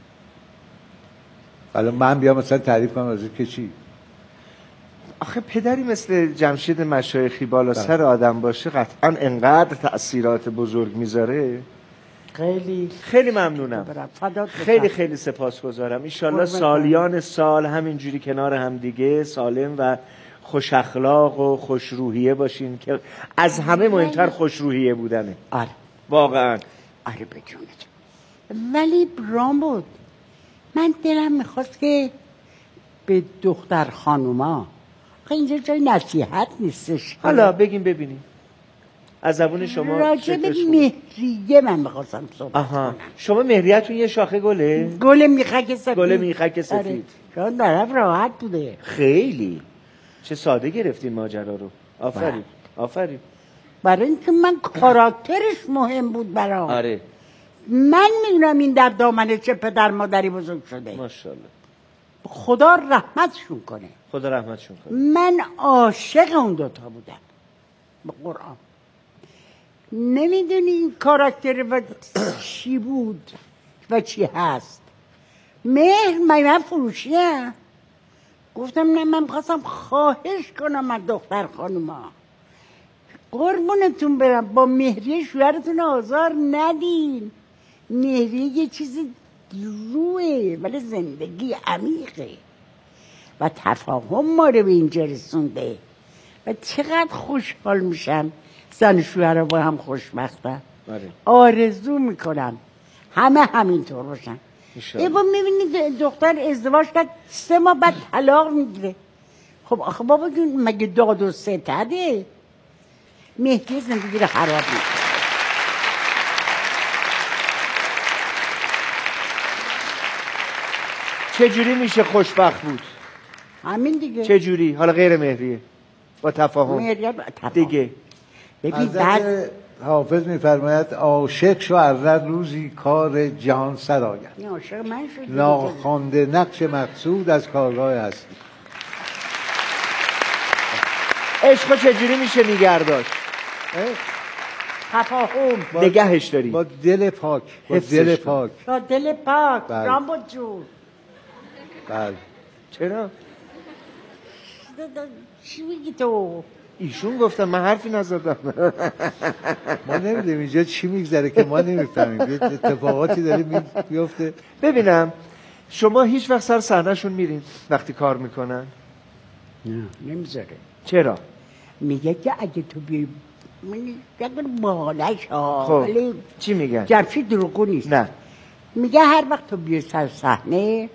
حالا من بیام مثلا تعریف کنم از که چی. آخه پدری مثل جمشید مشایخی بالا سر آدم باشه قطعا انقدر تأثیرات بزرگ میذاره. خیلی ممنونم. خیلی سپاسگزارم. انشالله سالیان سال همینجوری کنار هم دیگه سالم و خوش اخلاق و خوش روحیه باشین که از همه مهمتر خوش روحیه بودنه. آره واقعا. آره بجونت. ولی رام بود من دلم میخواست که به دختر خانوما، اینجا جای نصیحت نیستش. حالا بگیم ببینیم از زبون شما. راجع به مهریه من میخواستم صحبت کنم. شما مهریتون یه شاخه گله؟ گل میخک سفید. گل میخک سفید. چون طرف راحت بوده. خیلی چه ساده گرفتین ماجرا رو. آفرین آفرین. برای اینکه من کاراکترش مهم بود برام. آره من میدونم این در دامنه چه پدر مادری بزرگ شده. ماشاءالله. خدا رحمتشون کنه. خدا رحمتشون کنه. من عاشق اون دوتا بودم به قرآن. نمیدونی این کاراکتر و چی بود و چی هست. مهر من فروشیه. گفتم نه من خواستم خواهش کنم از دختر خانوما قربونتون برم با مهریه شوهرتون آزار ندین. مهریه یه چیز روحه ولی زندگی عمیقه و تفاهم ما رو به اینجا رسونده و چقدر خوشحال میشم زن شوهر با هم خوشبختن. آرزو میکنم همه همینطور باشن. یه بار میبینید دختر ازدواج کرد 3 ماه بعد طلاق میگیره. خب آخه بابا مگه داد و ستده؟ مهدی زندگی رو خراب میکنه. چجوری میشه خوشبخت بود؟ همین دیگه. چجوری؟ حالا غیر مهریه با تفاهم. مهریه با تفاهم دیگه. ببین بعد حافظ میفرماید عاشق شو ارزد روزی کار جهان سر آید. عاشق من شد. ناخوانده نقش مقصود از کارگاه هستی. عشق چجوری میشه نگهداشت؟ تفاهم. نگهش داری. با دل پاک. با دل پاک. با دل پاک. رامبو جون. بله. چرا؟ چی میگی تو؟ ایشون گفتم من حرفی نزدم. ما نمیدونیم اینجا چی میگذره که ما نمیفهمیم. اتفاقاتی داره میفته. ببینم شما هیچ وقت سر صحنه‌شون میرین وقتی کار میکنن؟ نه نمیذاره. چرا؟ میگه که اگه تو بیای یه بالش ها. خب ولی چی میگن؟ جمشید دروغگو نیست. نه میگه هر وقت تو بیای سر صحنه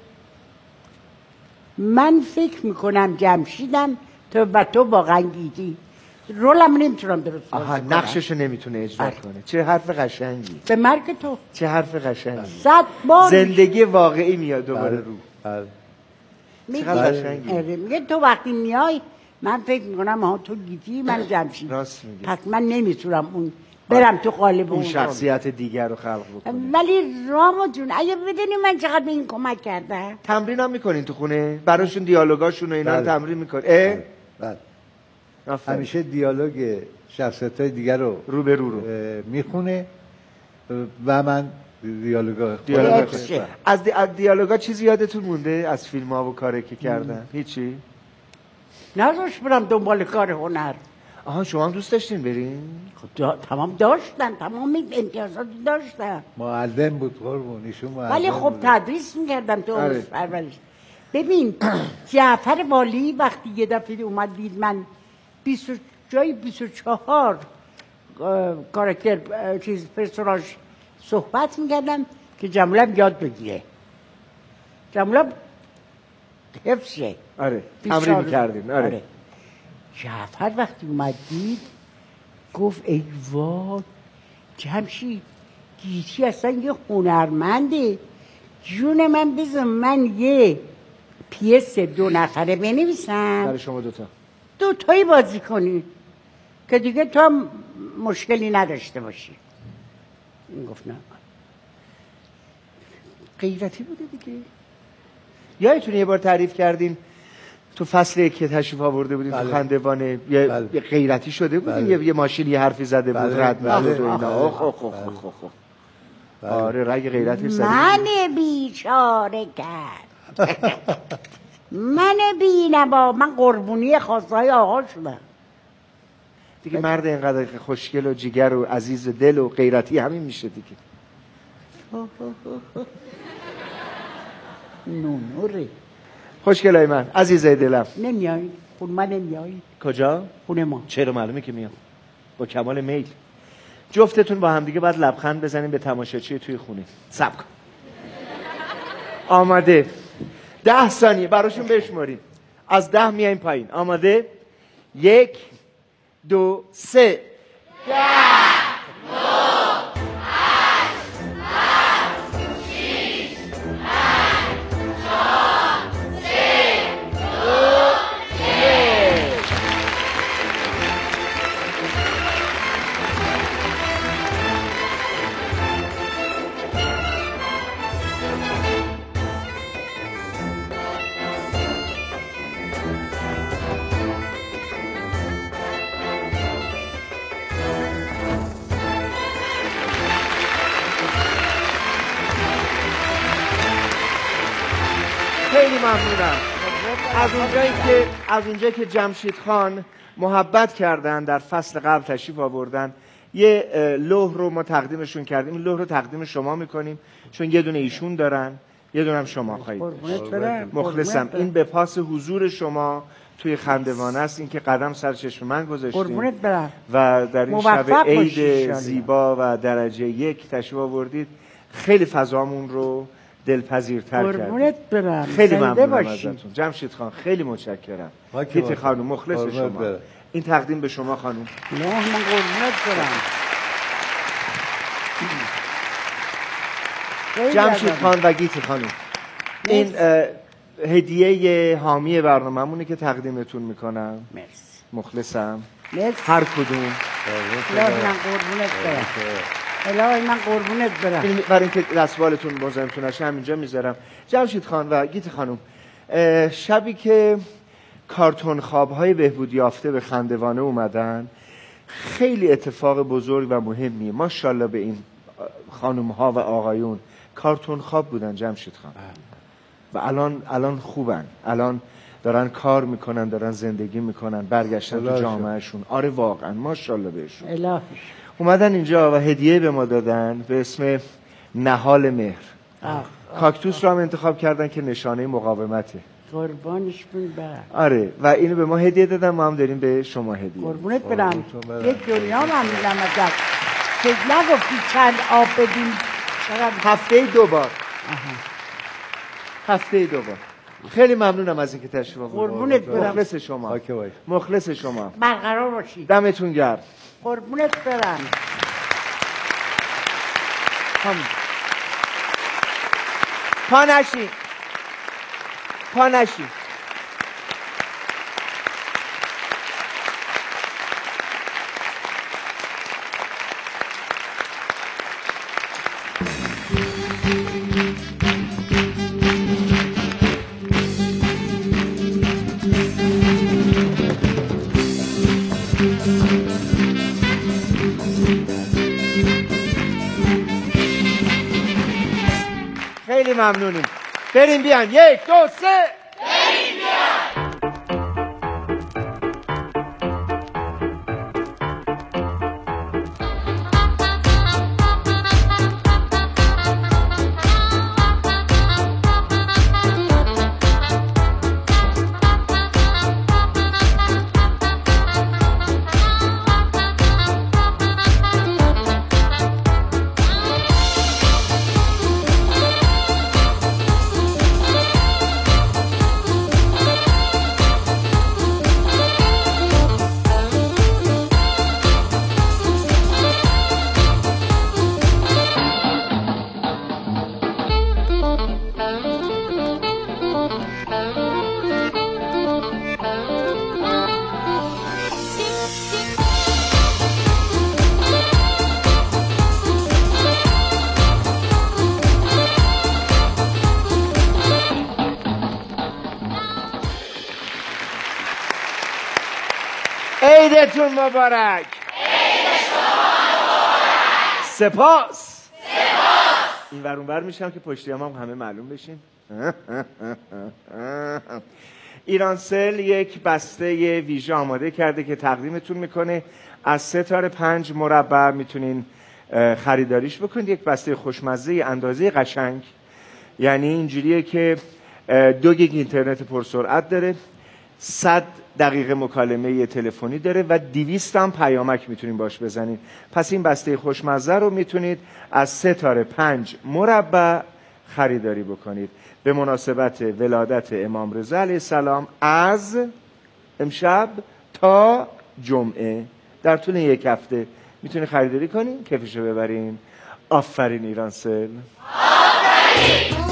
من فکر میکنم جمشیدم تو واقعا گیتی رولم نمیتونم درست آها بازی کنم. نقششو نمیتونه اجرا کنه. چه حرف قشنگی. به مرگ تو چه حرف قشنگی. 100 بار زندگی واقعی میاد دوباره رو. چقدر قشنگی. میگه تو وقتی میای من فکر میکنم ها تو گیتی من جمشید. راست میگه. پس من نمیتونم اون برم تو قالب اون شخصیت دیگر رو خلق بکنه. ولی رامو جون اگه بدونی من چقدر به این کمک کردم. تمرین هم میکنین تو خونه؟ براشون دیالوگاشون و اینا رو تمرین میکنین؟ بله. همیشه دیالوگ شخصیت‌های دیگر رو میخونه و من دیالوگا از دیالوگا چیزی یادتون مونده از فیلم ها و کاری که کردن؟ هیچی؟ نذاش برم دنبال کار هنر. آها شما هم دوست داشتین برین؟ خب تمام داشتن، تمام امتیازات داشتن. معلم بود قربون ایشون معلم. ولی خب تدریس میکردم تو آموزش پرورش. ببین جعفر والی وقتی یه دفعه اومد دید من 24 کاراکتر چیز پرسوناژ صحبت میکردم که جمله یاد بگیره، جمله حفظه. آره تمرین میکردیم. آره جعفر وقتی اومد دید گفت ای وای جمشید گیتی اصلا یه هنرمنده. جون من بذار من یه پیس 2 نفره بنویسم برای شما دوتا 2 تایی بازی کنی که دیگه تو هم مشکلی نداشته باشی. این گفت نه. غیرتی بوده دیگه. یادتونه یه بار تعریف کردین تو فصل 1 که تشریف آورده بودیم تو خندوانه یه غیرتی شده بود. یه ماشین یه حرفی زده بود رد می‌شد و اینا. آره رگ غیرتی زده. من بیچاره کرد. من بینوا من قربونی خواستهای آقا شدم دیگه. مرد اینقدر خوشگل و جیگر و عزیز دل و غیرتی همین میشه دیگه. نونوره خوشگلای من عزیزای دلم نمیایی؟ خون من نمیایی؟ کجا؟ خونه ما. چرا معلومه که میام با کمال میل. جفتتون با هم دیگه باید لبخند بزنیم به تماشاچی توی خونه. صبر کن. آماده 10 ثانیه براشون بشماریم از 10 میایم پایین. آماده 1 2 3 10 خیلی ممنونم. از اونجایی که جمشید خان محبت کردن در فصل قبل تشریف آوردن یه لوح رو ما تقدیمشون کردیم. این لوح رو تقدیم شما میکنیم چون یه دونه ایشون دارن یه دونه هم شما خواهید. مخلصم. این به پاس حضور شما توی خندوانه است. این که قدم سر چشم من گذاشتیم و در این شب عید زیبا و درجه 1 تشریف آوردید. خیلی فضامون رو دلپذیرتر کردید. خیلی ممنونم ازتون جمشید خان. خیلی متشکرم. گیتی خانم مخلص شما. این تقدیم به شما خانم. نه من قربونت برم. جمشید خان و گیتی خانم این هدیه حامی برنامه‌مونه که تقدیمتون میکنم. مرسی. مخلصم. مرسی. هر کدوم. الهی من قربونت برم. الهی من قربونت برم. برای اینکه دستبالتون مزاحمتون نشه همینجا میذارم. جمشید خان و گیتی خانم شبی که کارتون خواب‌های بهبود یافته به خندوانه اومدن خیلی اتفاق بزرگ و مهمیه. ماشاءالله به این خانم‌ها و آقایون. کارتون خواب بودن جمشید خان و الان خوبن. الان دارن کار میکنن، دارن زندگی میکنن، برگشتن تو جامعهشون. آره واقعا ماشاءالله بهشون. الهی اومدن اینجا و هدیه به ما دادن به اسم نهال مهر. کاکتوس رو هم انتخاب کردن که نشانه مقاومته. قربانشون برم. آره و اینو به ما هدیه دادن، ما هم داریم به شما هدیه. قربونت برم. یه دنیا ممنونم ازت که نگفتی چند آب بدیم. هفته 2 بار. هفته 2 بار. خیلی ممنونم از اینکه تشریف آوردید. قربونت برم. مخلص شما. مخلص شما. برقرار باشید. دمتون گرم. قربونت برم. پا نشین. پا نشین. خیلی ممنونیم. بریم بیان. 1 2 3 بریم بیان. عیدتون مبارک. سپاس. این ور اون ور میشم که پشتیام هم همه معلوم بشین. ایرانسل یک بسته ویژه آماده کرده که تقدیمتون میکنه. از 3 تا 5 مربع میتونین خریداریش بکنید. یک بسته خوشمزه اندازه قشنگ، یعنی اینجوریه که 2 گیگ اینترنت پرسرعت داره، 100 دقیقه مکالمه تلفنی داره و 200 هم پیامک میتونید باش بزنید. پس این بسته خوشمزه رو میتونید از 3 تا 5 مربع خریداری بکنید به مناسبت ولادت امام رضا علیه السلام از امشب تا جمعه. در طول 1 هفته میتونید خریداری کنین، کیفشو ببرین. آفرین ایرانسل. آفرین.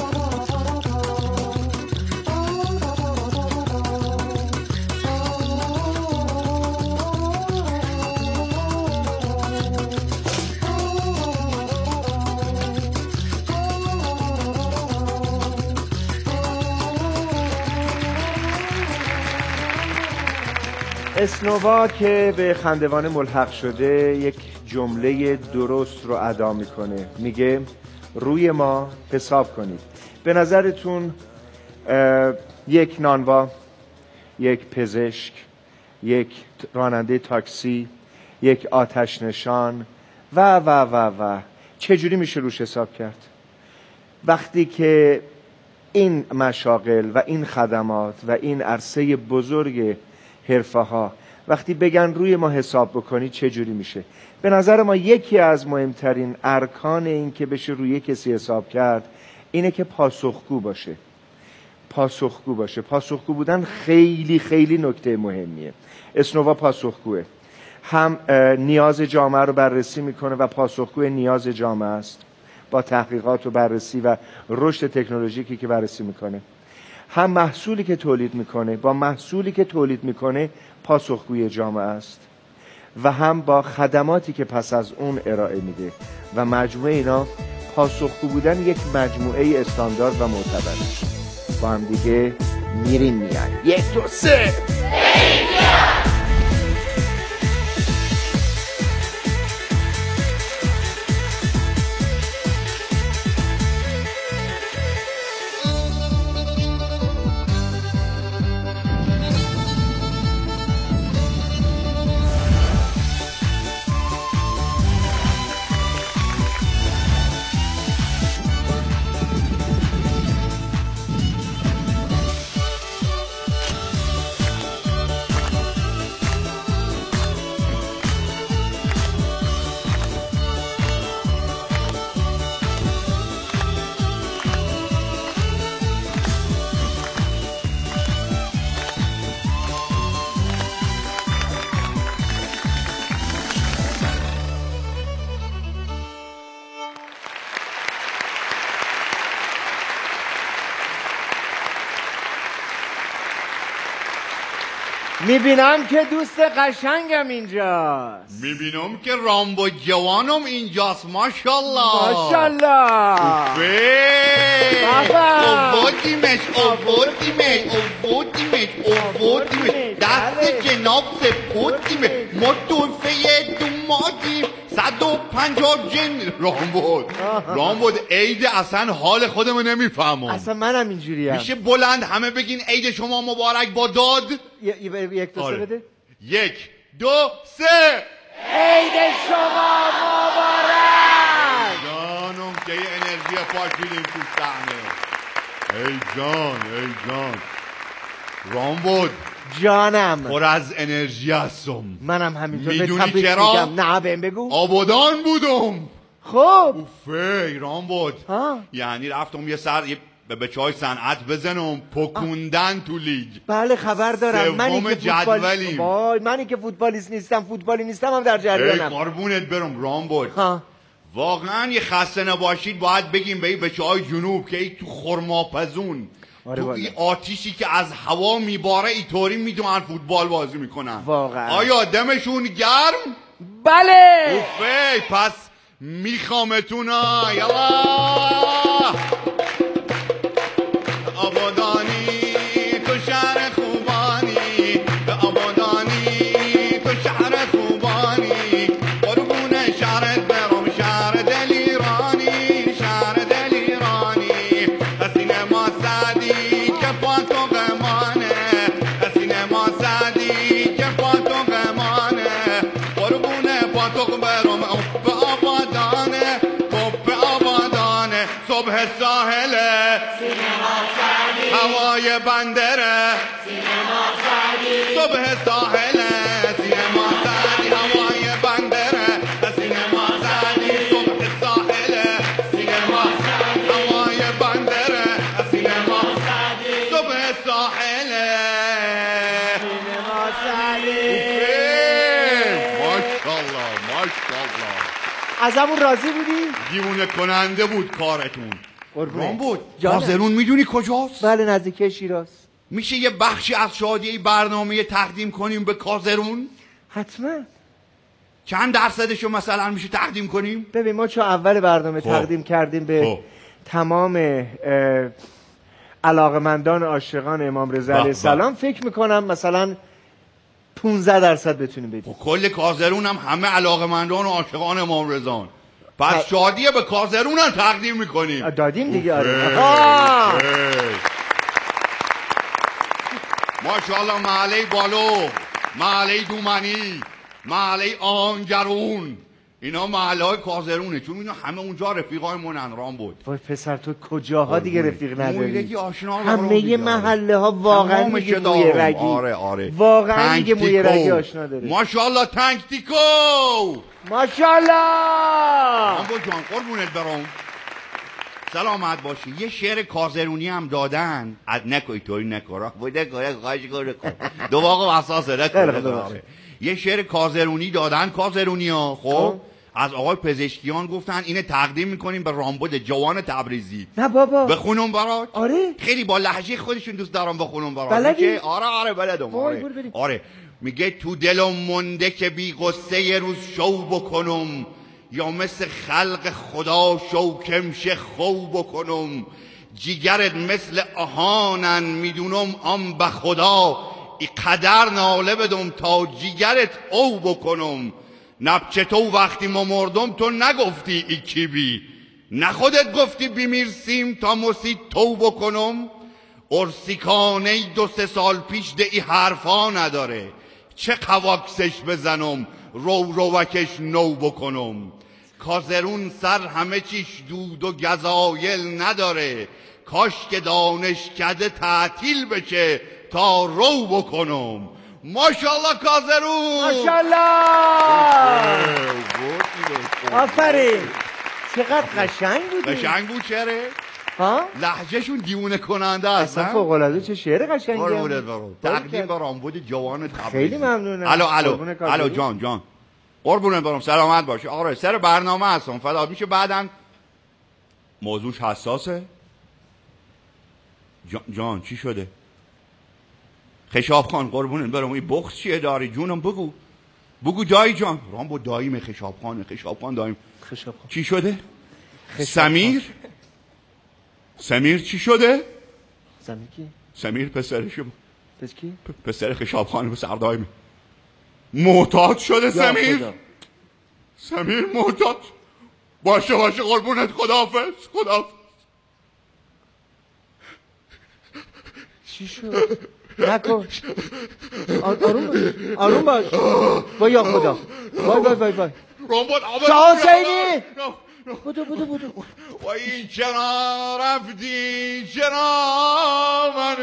اسنووا که به خندوان ملحق شده یک جمله درست رو ادا میکنه، میگه روی ما حساب کنید. به نظرتون یک نانوا، یک پزشک، یک راننده تاکسی، یک آتش نشان و چجوری میشه روش حساب کرد؟ وقتی که این مشاغل و این خدمات و این عرصه بزرگ حرفه ها وقتی بگن روی ما حساب بکنید چجوری میشه؟ به نظر ما یکی از مهمترین ارکان این که بشه روی کسی حساب کرد اینه که پاسخگو باشه. پاسخگو باشه. پاسخگو بودن خیلی خیلی نکته مهمیه. اسنووا پاسخگوه. هم نیاز جامعه رو بررسی میکنه و پاسخگو نیاز جامعه است با تحقیقات و بررسی و رشد تکنولوژیکی که بررسی میکنه. هم محصولی که تولید میکنه، با محصولی که تولید میکنه پاسخگوی جامعه است و هم با خدماتی که پس از اون ارائه میده و مجموعه اینا پاسخگو بودن یک مجموعه استاندارد و معتبر. با هم دیگه میریم میان. 1 2 3 میبینم که دوست قشنگم اینجاست. میبینم که رامبو جوانم اینجاست. ماشالله ماشالله. آوردیمش دست جناب سپردیمش. ما توفه دومادیم 150 جن. رامبود عید اصلا حال خودمو نمیفهمم. اصلا منم اینجوریم. میشه بلند همه بگین عید شما مبارک با داد؟ یک دو سه بده. 1 2 3. عید شما مبارک. جانم که یه انرژی پاکیدیم تو صحنه. ای جان رامبود جانم پر از انرژی هستم. منم همینطور. میدونی چرا؟ نه بهم بگو. آبادان بودم. خب اوفه رامبود یعنی رفتم یه سر به چای صنعت بزنم پکوندن تو لیگ. بله خبر دارم. منی که فوتبالیست نیستم هم در جریانم. قربونت برم رامبود. واقعا یه خسته نباشید باید بگیم به چای جنوب که ای تو خرماپزون تو این آتیشی که از هوا میباره اینطوری میدونن فوتبال بازی میکنن. واقعا آیا دمشون گرم؟ بله. اوفه پس میخوامتون یلا. آبادانی تو شهر خوبانی، آبادانی تو شهر خوبانی، قربون شهرت برم شهر دلیرانی، شهر دلیرانی. حسین ما سعدی که با تو غمانه، حسین ما سعدی که با تو غمانه، قربون با تو برم به آبادانه، به آبادانه. صبح ساحله هوای بندره، سینما سعدی صبح ساحله، سینما سعدی هوای بندره، سینما سعدی صبح ساحله، سینما سعدی هوای بندره، سینما سعدی صبح ساحله، سینما سعدی. ماشاءالله ازمون راضی بودی؟ دیوونه کننده بود کارتون. رام بود. جانم. کازرون میدونی کجاست؟ بله نزدیک شیراز. میشه یه بخشی از شادی برنامه تقدیم کنیم به کازرون؟ حتما. چند درصدشو مثلا میشه تقدیم کنیم؟ ببین ما چون اول برنامه تقدیم کردیم به تمام علاقمندان عاشقان امام رضا علیه السلام، فکر میکنم مثلا 15% بتونیم بدیم. کل کازرون هم همه علاقمندان و عاشقان امام رضا. پس شادیه به کازرون هم تقدیم میکنیم. دادیم دیگه. آره. ماشاءالله محله بالو، محله دومنی، محله آهنگرون، اینا محله های کازرونه، چون اینا همه اونجا رفیقای منن. رام بود. وای پسر تو کجاها دیگه رفیق نداری؟ همه محله ها واقعا میگه موی رگی. آره. واقعا میگه موی رگی آشنا داره. ماشاءالله تنکتیکو، ماشاءالله. رام بود جان قربونت برام، سلامت باشی. یه شعر کازرونی هم دادن، نکوی توی نکورا بوده کن دو واقع اساسه نکن. یه شعر کازرونی دادن کازرونی ها. خب از آقای پزشکیان گفتن اینه تقدیم میکنیم به رامبد جوان تبریزی. نه بابا بخونم برات. آره خیلی با لهجه خودشون دوست دارم بخونم برات. بلدی؟ آره بلدم. آره میگه تو دلم مونده که بی قصه یه روز شو بکنم، یا مثل خلق خدا شوکمشه خو بکنم. جیگرت مثل آهانن میدونم آن به خدا، ای قدر ناله بدم تا جیگرت او بکنم. نبچه تو وقتی ما مردم تو نگفتی ای کی بی، نه خودت گفتی بیمیرسیم تا مرسی تو بکنم. ارسیکانه 2-3 سال پیش ده ای حرفا نداره، چه قواکسش بزنم روکش نو بکنم. کازرون سر همه چیش دود و گزایل نداره، کاش که دانشکده تعطیل بشه تا رو بکنم. ماشاءالله کازرون، ماشاءالله. آفرین. چقدر قشنگ بودی. قشنگ بود شعره. لهجهشون دیوونه کننده است. اصلا فوق العاده. چه شعر قشنگی. تقدیم به رامبد جوان تبریزی. خیلی ممنونم. الو جان قربونت برم، سلامت باشه. آره سر برنامه هستم فدا میشه بعدن موضوعش حساسه. جان چی شده؟ خشاب خان قربونت برم این بغض چیه داری جونم بگو دایی جان. رامبو داییم خشاب خان داییم. خشاب خان چی شده؟ سمیر چی شده؟ سمیر کی؟ سمیر پسرش پس کی؟ پسر خشاب خان پسر داییم معتاد شده. سمیر معتاد. باشه قربونت. خداحافظ. چی شد؟ نکن. آروم باش. وای یا خدا. وای. رامبد شاه حسینی بودو وای چرا رفتی چرا من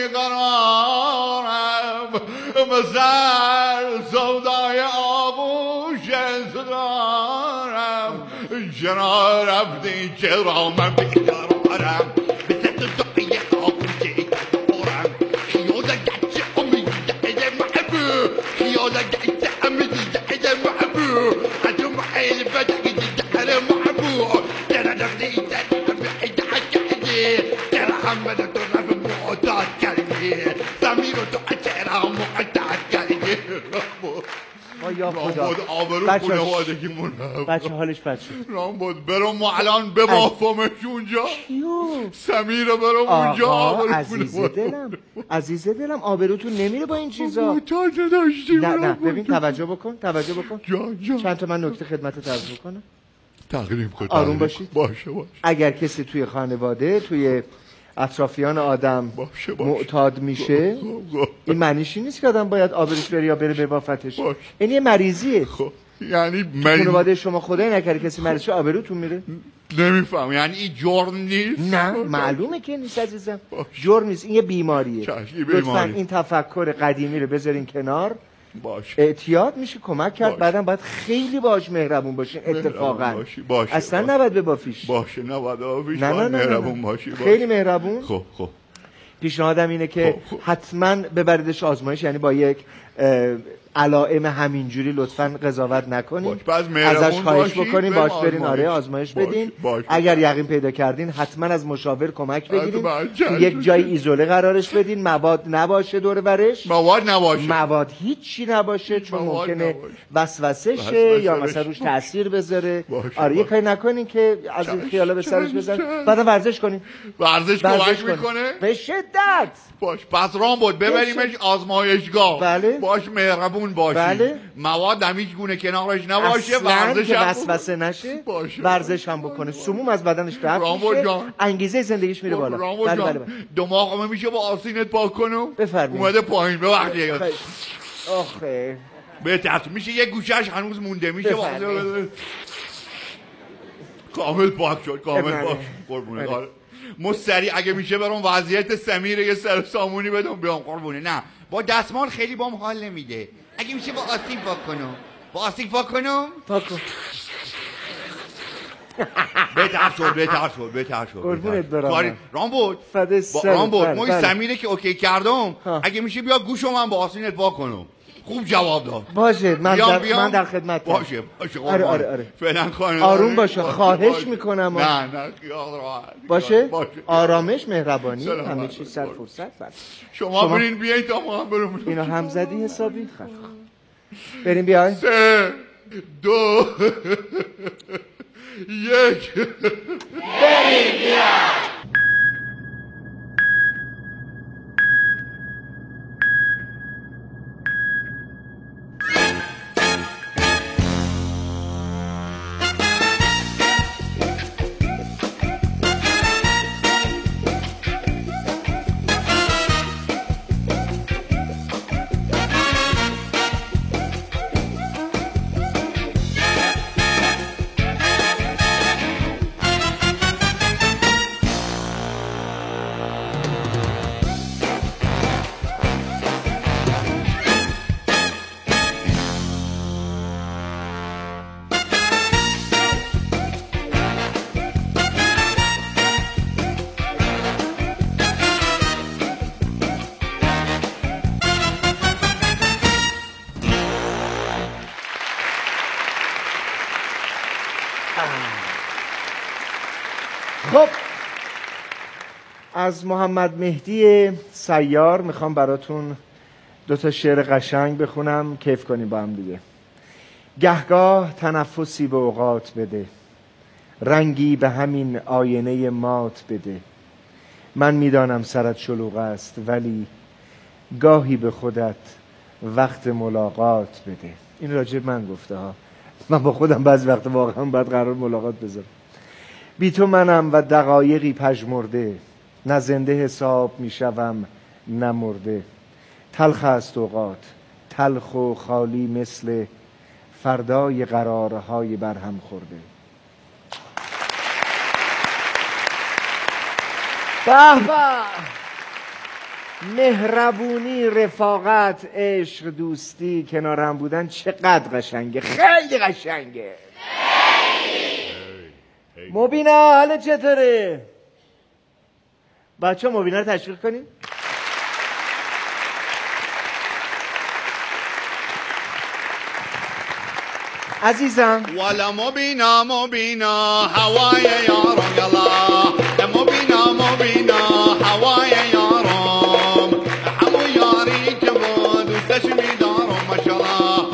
بیقرارم مثل سودای آغوش دارم. چرا رفتی چرا من بیقرارم مثل سودای آغوش دارم. خیال گچه امیده محبوب خیال گچه امیده محبوب ادو محیل بدگی دهر محبوب ترا نفتی ترا همه تو رفت معتاد کردی سمیر تو چرا معتاد کردی. یا خدا بچه حالش بد شد. رامبد برم الان ببافمش اونجا. سمیر برم اونجا. عزیز دلم آبروتون نمیره با این چیزا. معتاد نداشتی. نه ببین توجه بکن. جان چند تا من نکته خدمت عرض بکنم. تقدیم کنم. آروم باشید. باشه. اگر کسی توی خانواده توی اطرافیان آدم معتاد میشه این معنیش نیست که آدم باید آبروش بره یا بره ببافتش. این یه مریضیه. یعنی خانواده شما خدای نکرده کسی مریض شه آبروتون میره. نمیفهم یعنی این جرم نیست؟ نه معلومه که نیست عزیزم. جرم نیست. این یه بیماریه. لطفا این تفکر قدیمی رو بذارین کنار. اعتیاد میشه کمک کرد. بعدم باید خیلی باش مهربون باشین. اتفاقا اصلا نباید ببافیش. باشه نباید ببافیش. نه مهربون باشی. خیلی مهربون. خب پیشنهادم اینه که حتما ببریدش آزمایش. یعنی با یک علائم همینجوری لطفاً قضاوت نکنین. ازش خواهش بکنین باش برین آزمایش بدین. اگر یقین پیدا کردین حتما از مشاور کمک بگیرین. یک جای ایزوله قرارش بدین. مواد نباشه دور برش. مواد هیچی نباشه چون ممکنه وسوسه شه یا مثلا روش تاثیر بذاره. آره یه کاری نکنین که از این خیالا به سرش بزن. بعد ورزش کنین. ورزش کمک میکنه به شدت. باش پس رامبد ببریمش آزمایشگاه. بله. باش مهربون باشی. بله. مواد هم هیچ گونه کنارش نباشه. ورزش هم وسوسه نشه. ورزش هم بکنه. سموم از بدنش رفت میشه. انگیزه زندگیش میره بالا. بله. دماغم میشه با آسینت پاک کنم. بفرمایید. اومده پایین ببخشید. آخه بهتر میشه یه گوشش هنوز مونده میشه. کامل پاک شد. قربونه. مستری اگه میشه برام وضعیت سمیر یه سر سامونی بدم بیام قربونه. نه با دستمال خیلی بام حال نمیده. اگه میشه با آسین پاک کنم. پاک کن. بهتر شد. قربونت برم. رامبد ما این سمیره که اوکی کردم اگه میشه بیا گوشو من با آسینت پاک کنم. خوب جواب داد. باشه من در خدمت. باشه آره. فعلا آروم باشه. خواهش میکنم. نه خیال راحت. باشه. آرامش مهربانی همه چیز سر فرصت. شما برین بیایید تا ما هم بریم. اینو هم زدی حسابی. بریم بیاین. 3 2 1 بریم بیاین. خب از محمد مهدی سیار میخوام براتون 2 تا شعر قشنگ بخونم کیف کنیم با هم دیگه. گهگاه تنفسی به اوقات بده، رنگی به همین آینه مات بده. من میدانم سرت شلوغ است ولی گاهی به خودت وقت ملاقات بده. این راجع من گفته ها. من با خودم بعضی وقت واقعا باید قرار ملاقات بذارم. بی تو منم و دقایقی پژمرده، نه زنده حساب میشوم نه مرده. تلخ است اوقات، تلخ و خالی مثل فردای قرارهای برهم خورده. به به، مهربونی، رفاقت، عشق، دوستی، کنار هم بودن چقدر قشنگه. خیلی قشنگه. مبینا حال چطوره؟ بچه مبینا رو تشویق کنیم. عزیزم ولا مبینا هوای یارم یلا مبینا هوای یارم همو یاری که با دوستش میدارم ماشاءالله.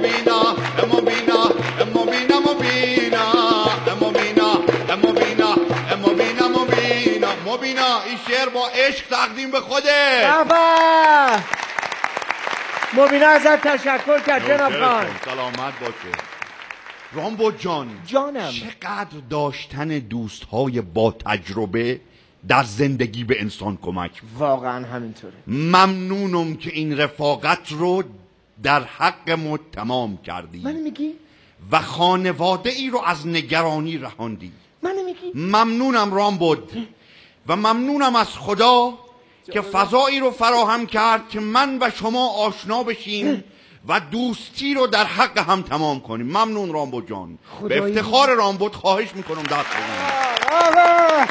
مبینا این شعر با عشق تقدیم به خوده. بابا مبینا ازت تشکر کرد جناب خان. سلامت باشه. رامبو جانم، چقدر داشتن دوستهای با تجربه در زندگی به انسان کمک. واقعا همینطوره. ممنونم که این رفاقت رو در حق ما تمام کردی. من میگی؟ و خانواده ای رو از نگرانی رهاندی. من میگی؟ ممنونم رامبود و ممنونم از خدا که فضایی رو فراهم کرد که من و شما آشنا بشیم و دوستی رو در حق هم تمام کنیم. ممنون رامبود جان. به افتخار رامبود خواهش میکنم دست بزنید.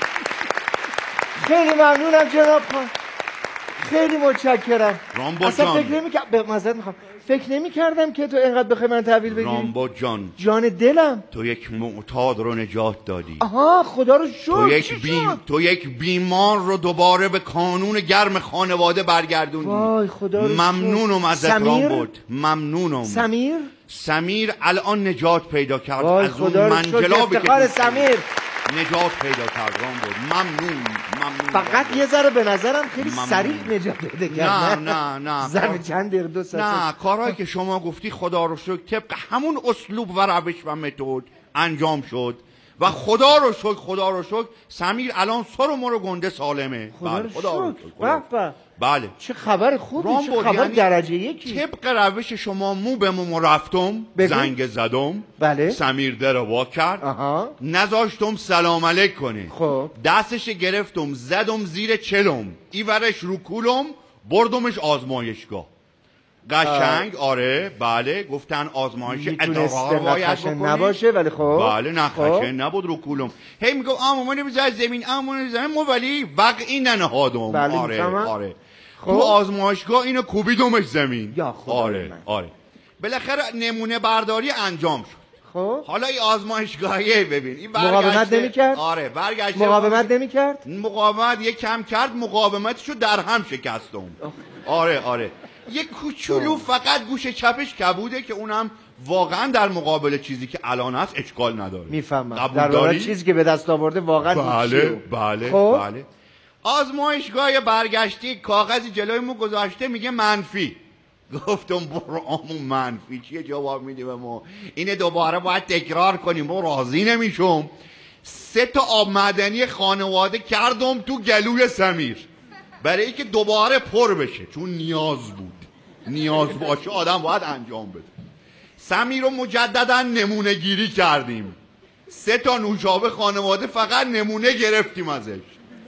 خیلی ممنونم جناب خان، خیلی متشکرم. رامبود اصلا جان فکر نمی کردم که تو اینقدر بخوای من تحویل بگیری. رامبود جان، جان دلم، تو یک معتاد رو نجات دادی. آها خدا رو شکر. تو یک بیمار رو دوباره به کانون گرم خانواده برگردوندی. وای خدا رو ممنونم ازت رامبود. ممنونم. سمیر الان نجات پیدا کرد از اون منجلابی که افتخار سمیر نجات پیدا کرد. رامبود ممنون. فقط یه ذره به نظرم خیلی سریع نجات پیدا کرد. نه ظرف چند دقیقه 2 ساعت. نه کارهایی که شما گفتی خدا رو شکر طبق همون اسلوب و روش و متد انجام شد و خدا رو شکر سمیر الان سر و مرو گنده سالمه. خدا رو شکر. بله چه خبر خوبی، چه خبر یعنی درجه یکی. طبق روش شما مو به مو رفتم، زنگ زدم. بله. سمیر در وا کرد. نذاشتم سلام علیک کنه. خب دستش گرفتم زدم زیر چلم، ایورش رو کولم، بردمش آزمایشگاه. قشنگ. آره بله گفتن آزمایش اداره باید بکنی. نباشه ولی خب بله نه خشن نبود رو کولم. هی میگم آمونه بذار زمین مو ولی وقعی ننهادم. بله آره تو آزمایشگاه اینو کوبیدمش زمین. یا خدا. آره بالاخره نمونه برداری انجام شد. خب حالا این آزمایشگاهی ببین این مقاومت نمی‌کرد. آره برگشت مقاومت نمی‌کرد. مقاومت یک کم کرد، مقاومتشو در هم شکستم. آره یه کوچولو فقط گوش چپش کبوده که اونم واقعا در مقابل چیزی که الان هست اشکال نداره. میفهمم در واقع چیزی که به دست آورده واقعا بله. آزمایشگاه برگشتی کاغذی جلوی مو گذاشته میگه منفی. گفتم برو آمون منفی چیه جواب میدی به ما؟ اینه دوباره باید تکرار کنیم. ما راضی نمیشم. 3 تا آب معدنی خانواده کردم تو گلوی سمیر برای اینکه دوباره پر بشه، چون نیاز باشه آدم باید انجام بده. سمیر رو مجددا نمونه گیری کردیم. 3 تا نوشابه خانواده فقط نمونه گرفتیم ازش.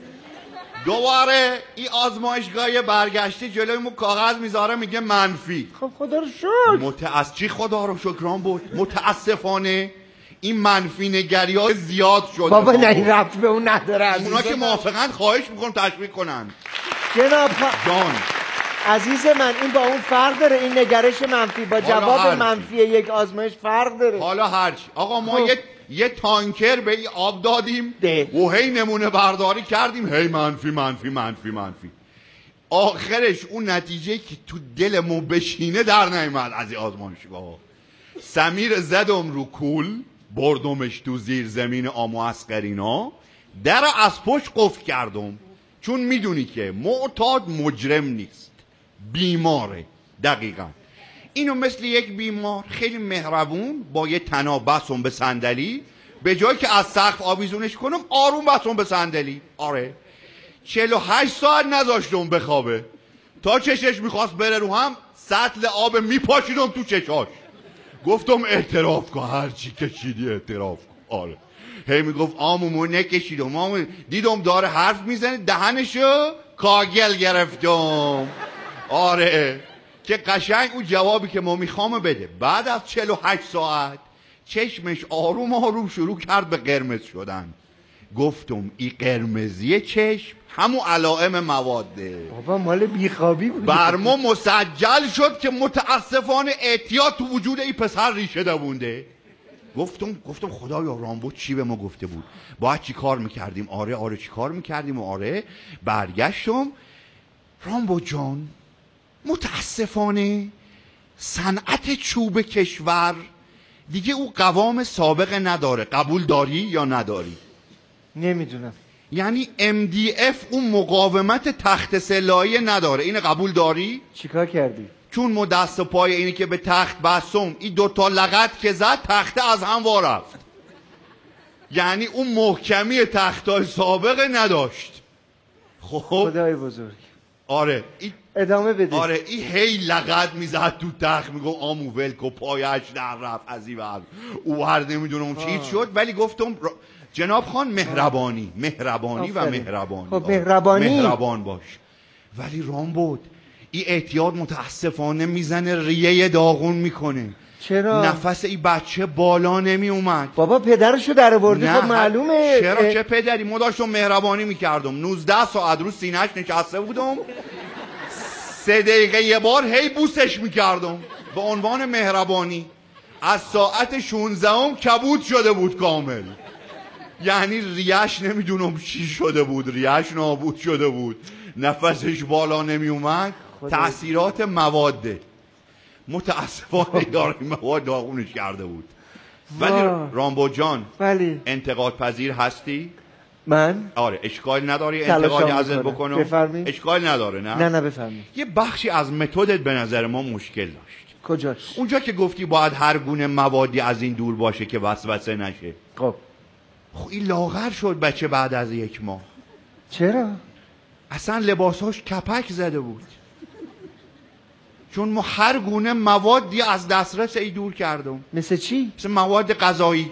دوباره این آزمایشگاه برگشته جلوی مو کاغذ میذاره میگه منفی. خب خدا رو شکر. چی خدا رو شکران بود؟ متاسفانه این منفی نگری ها زیاد شده. بابا نه این ربط به اون نداره. اونا که موافقن خواهش میکنم تشویق کنن. جناب جان عزیز من این با اون فرق داره. این نگرش منفی با جواب منفی یک آزمایش فرق داره. حالا هرچی آقا ما یه تانکر به این آب دادیم و هی نمونه برداری کردیم هی منفی. آخرش اون نتیجه که تو دل ما بشینه در نیامد از این آزمایشگاه. سمیر زدم رو کول، بردمش تو زیر زمین آمو اسقرینا، در از پشت قفل کردم، چون میدونی که معتاد مجرم نیست، بیماره. دقیقا اینو مثل یک بیمار خیلی مهربون با یه طناب بستم به صندلی، به جایی که از سقف آویزونش کنم آروم بستم به صندلی. آره 48 ساعت نذاشتم بخوابه، تا چشش میخواست بره رو هم سطل آب میپاشیدم تو چشاش. گفتم اعتراف کن، هرچی کشیدی اعتراف کن. آره هی میگفت آمومو نکشیدم، آمو دیدم داره حرف میزنه، دهنشو کاگل گرفتم. آره که قشنگ اون جوابی که ما میخوام بده. بعد از 48 ساعت چشمش آروم آروم شروع کرد به قرمز شدن. گفتم این قرمزی چشم همون علائم مواده. بابا مال بیخوابی بود. بر ما مسجل شد که متاسفانه اعتیاد تو وجود این پسر ریشه دوونده. گفتم خدایا رامبو چی به ما گفته بود؟ باید چی کار میکردیم؟ آره چی کار میکردیم؟ آره برگشتم. رامبو جان متاسفانه صنعت چوب کشور دیگه او قوام سابقه نداره. قبول داری یا نداری؟ نمیدونم. یعنی MDF اون مقاومت تخت سلایی نداره. اینو قبول داری؟ چیکار کردی؟ چون ما دست و پای اینی که به تخت بستم، این دوتا لغت که زد تخته از هم وارفت. یعنی اون محکمی تختای سابقه نداشت. خب خدای بزرگ. آره ادامه بدید. آره این هی لغت میزد تو تخت، میگو آمو ولکو پایش در رفت از این ور او هر نمیدونم چیز شد. ولی گفتم جناب خان مهربانی و مهربانی. خب مهربان باش. ولی رامبد این اعتیاد متاسفانه میزنه ریه داغون میکنه. چرا؟ نفس این بچه بالا نمی اومد. بابا پدرشو در آوردی. خب معلومه. چرا چه پدری؟ ما داشتم مهربانی میکردم. 19 ساعت رو سینه‌اش نشسته بودم، 3 دقیقه یه بار هی بوسش میکردم به عنوان مهربانی. از ساعت 16 کبود شده بود کامل. یعنی ریش نمیدونم چی شده بود، ریش نابود شده بود، نفسش بالا نمی اومد. تأثیرات مواده متاسفانه داره مواد داغونش کرده بود. ولی رامبو جان انتقاد پذیر هستی؟ من؟ آره اشکال نداری انتقادی ازت بکنم؟ بفرمایید. اشکال نداره نه بفرمایید. یه بخشی از متدت به نظر ما مشکل داشت. کجاش؟ اونجا که گفتی باید هر گونه موادی از این دور باشه که وسوسه نشه. خب این لاغر شد بچه بعد از 1 ماه. چرا؟ اصلا لباساش کپک زده بود، چون ما هر گونه موادی از دسترس ای دور کردم. مثل چی؟ مثل مواد غذایی،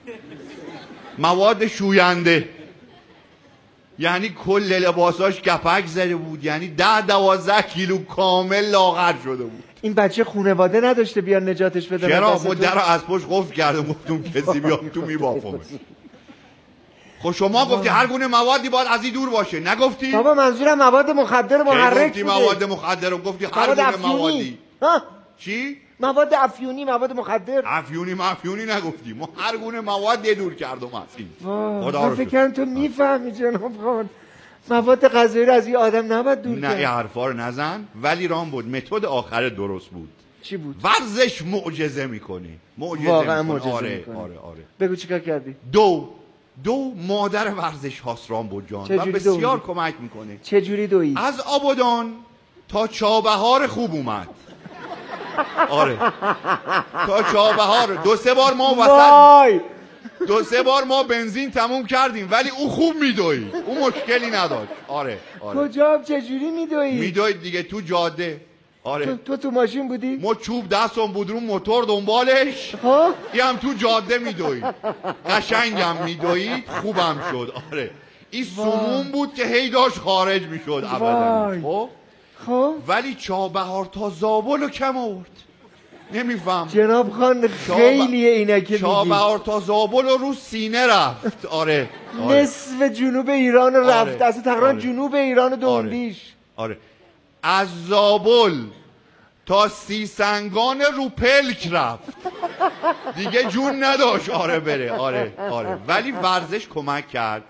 مواد شوینده. یعنی کل لباساش کپک زده بود. یعنی 10-12 کیلو کامل لاغر شده بود. این بچه خانواده نداشته بیان نجاتش بدن؟ چرا؟ ما در از پشت قفل کردم، گفتم کسی بیاد تو میبافم. خب شما گفتی هر گونه موادی باید از این دور باشه، نگفتی؟ بابا منظورم مواد مخدر محرک بوده. مواد مخدر رو گفتی هر گونه موادی. چی؟ مواد افیونی، مواد مخدر. افیونی نگفتی. ما هر گونه مواد دور کردم از این. من فکر کنم تو میفهمی جناب خان. مواد غذایی رو از این آدم نباید دور کرد. نه این حرفا رو نزن. ولی رام بود متد آخر درست بود. چی بود؟ ورزش معجزه میکنه. واقعا معجزه میکنه. آره. بگو چیکار کردی؟ دو مادر ورزش هاست رامبو جان و بسیار کمک میکنه. چجوری دویی؟ از آبادان تا چابهار خوب اومد. آره تا چابهار 2-3 بار ما وسط 2-3 بار ما بنزین تموم کردیم، ولی او خوب میدوید، او مشکلی نداشت. آره کجا چجوری میدوید؟ میدوید دیگه تو جاده. آره تو ماشین بودی؟ ما چوب دستم بود رو موتور دنبالش. این هم تو جاده میدوید، قشنگم میدوید، خوبم شد. آره این سموم بود که هی داشت خارج میشد ابدا. خب ولی چابهار تا زابل رو کم آورد. نمیفهم جناب خان خیلیه اینه که چابهار تا زابل رو سینه رفت. آره نصف جنوب ایران رفت. اصلا تقریبا جنوب ایران دوندیش. آره از زابل تا سیسنگان رو پلک رفت دیگه جون نداشت. آره بره. آره ولی ورزش کمک کرد.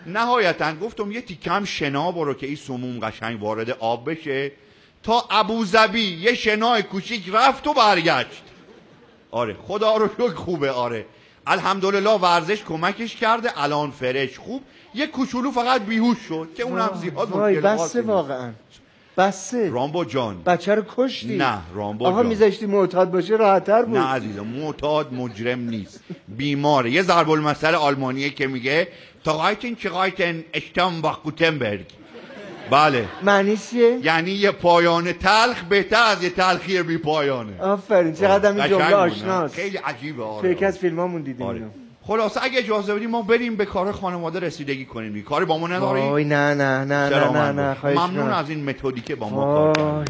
نهایتا گفتم یه تیکم شنا برو که این سموم قشنگ وارد آب بشه. تا ابوظبی یه شنای کوچیک رفت و برگشت. آره خدا رو شکر خوبه. آره الحمدلله ورزش کمکش کرده، الان فرش خوب. یه کوچولو فقط بیهوش شد که اونم زیاد وای مشکل بسه واقعا بسه. رامبو جان بچه رو کشتی. نه رامبو آها جان میذاشتی معتاد باشه راحت‌تر بود. نه عزیزم معتاد مجرم نیست، بیماره. یه ضرب المثل آلمانیه که میگه تاغایتن چغایتن اشتم با گوتنبرگ. بله معنیش چیه؟ یعنی یه پایان تلخ بهتر از یه تلخی بی پایانه. آفرین چقدر این جمله آشناست. خیلی عجیبه. تو آره یکی از فیلمامون دیدیم اینو. خلاصه اگه اجازه بدیم ما بریم به کار خانواده رسیدگی کنیم. کاری با ما نداری؟ وای نه نه نه نه نه نه خواهش ممنون از این متدی که با ما کار کردی.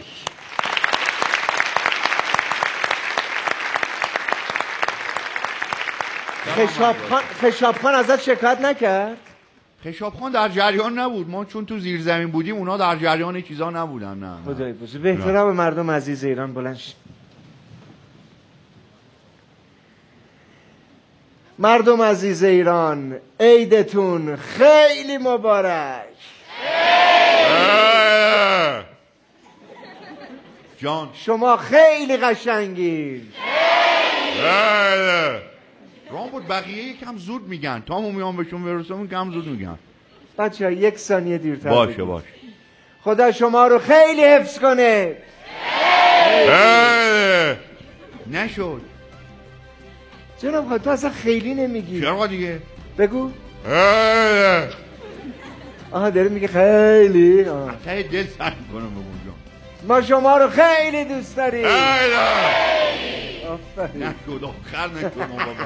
خشابخان ازت شکایت نکرد؟ خشابخان در جریان نبود، ما چون تو زیر زمین بودیم اونا در جریان چیزا نبودن. نه خدای بزرگ. به احترام مردم عزیز ایران بلند شید. مردم عزیز ایران عیدتون خیلی مبارک. جان شما خیلی قشنگین. رام بود بقیه یکم زود میگن تا ما میام بهشون برسم کم زود میگن. بچه‌ها 1 ثانیه دیرتر باشه باشه. خدا شما رو خیلی حفظ کنه. نشد جناب خواهد تو اصلا خیلی نمیگی. چرا دیگه بگو. آها داره میگه خیلی. ته دل سنگ کنم بگو. ما شما رو خیلی دوست داریم. نشد آخر نشد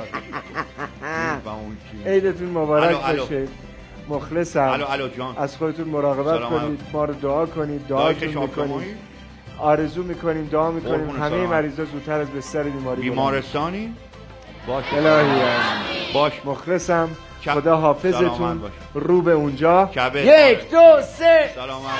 بابا. عیدتون مبارک باشه. مخلصم. الو جان از خودتون مراقبت کنید، ما رو دعا کنید، دعاتون میکنید، آرزو میکنیم، دعا میکنیم همه مریضا زودتر از بستر بیمارستانی باش. الهی باش. مخلصم. خدا حافظتون. رو به اونجا. 1 2 3 سلامت.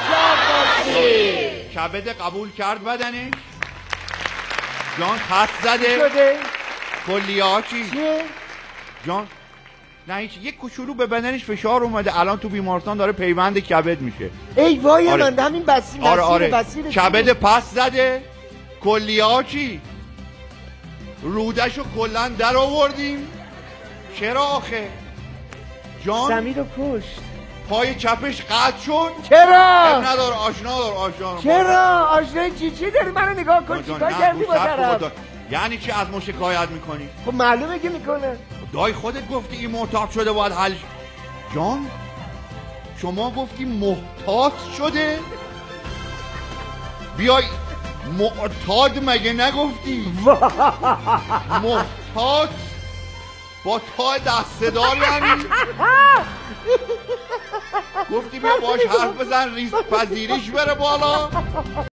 کبد قبول کرد بدنه جان. خط زده کلیه ها چیه جان؟ نه هیچ. یک کوچولو به بدنش فشار اومده، الان تو بیمارستان داره پیوند کبد میشه. ای وای من همین بسیر. آره کبد پس زده. کلیه ها چی؟ رودشو کلن در آوردیم. چرا آخه جان؟ سمیر رو کشت. پای چپش قطع شد. چرا؟ نداره آشنا. چرا؟ آشنا چی داری منو نگاه کن چیکار کردی با طرف؟ یعنی چی از ما شکایت میکنی؟ خب معلومه که میکنه. دای خودت گفتی این محتاط شده باید حل جان شما گفتی محتاط شده؟ بیای معتاد مگه نگفتی؟ محتاط با تا دسته‌دار یعنی گفتی بیا باش حرف بزن ریسک پذیریش بره بالا.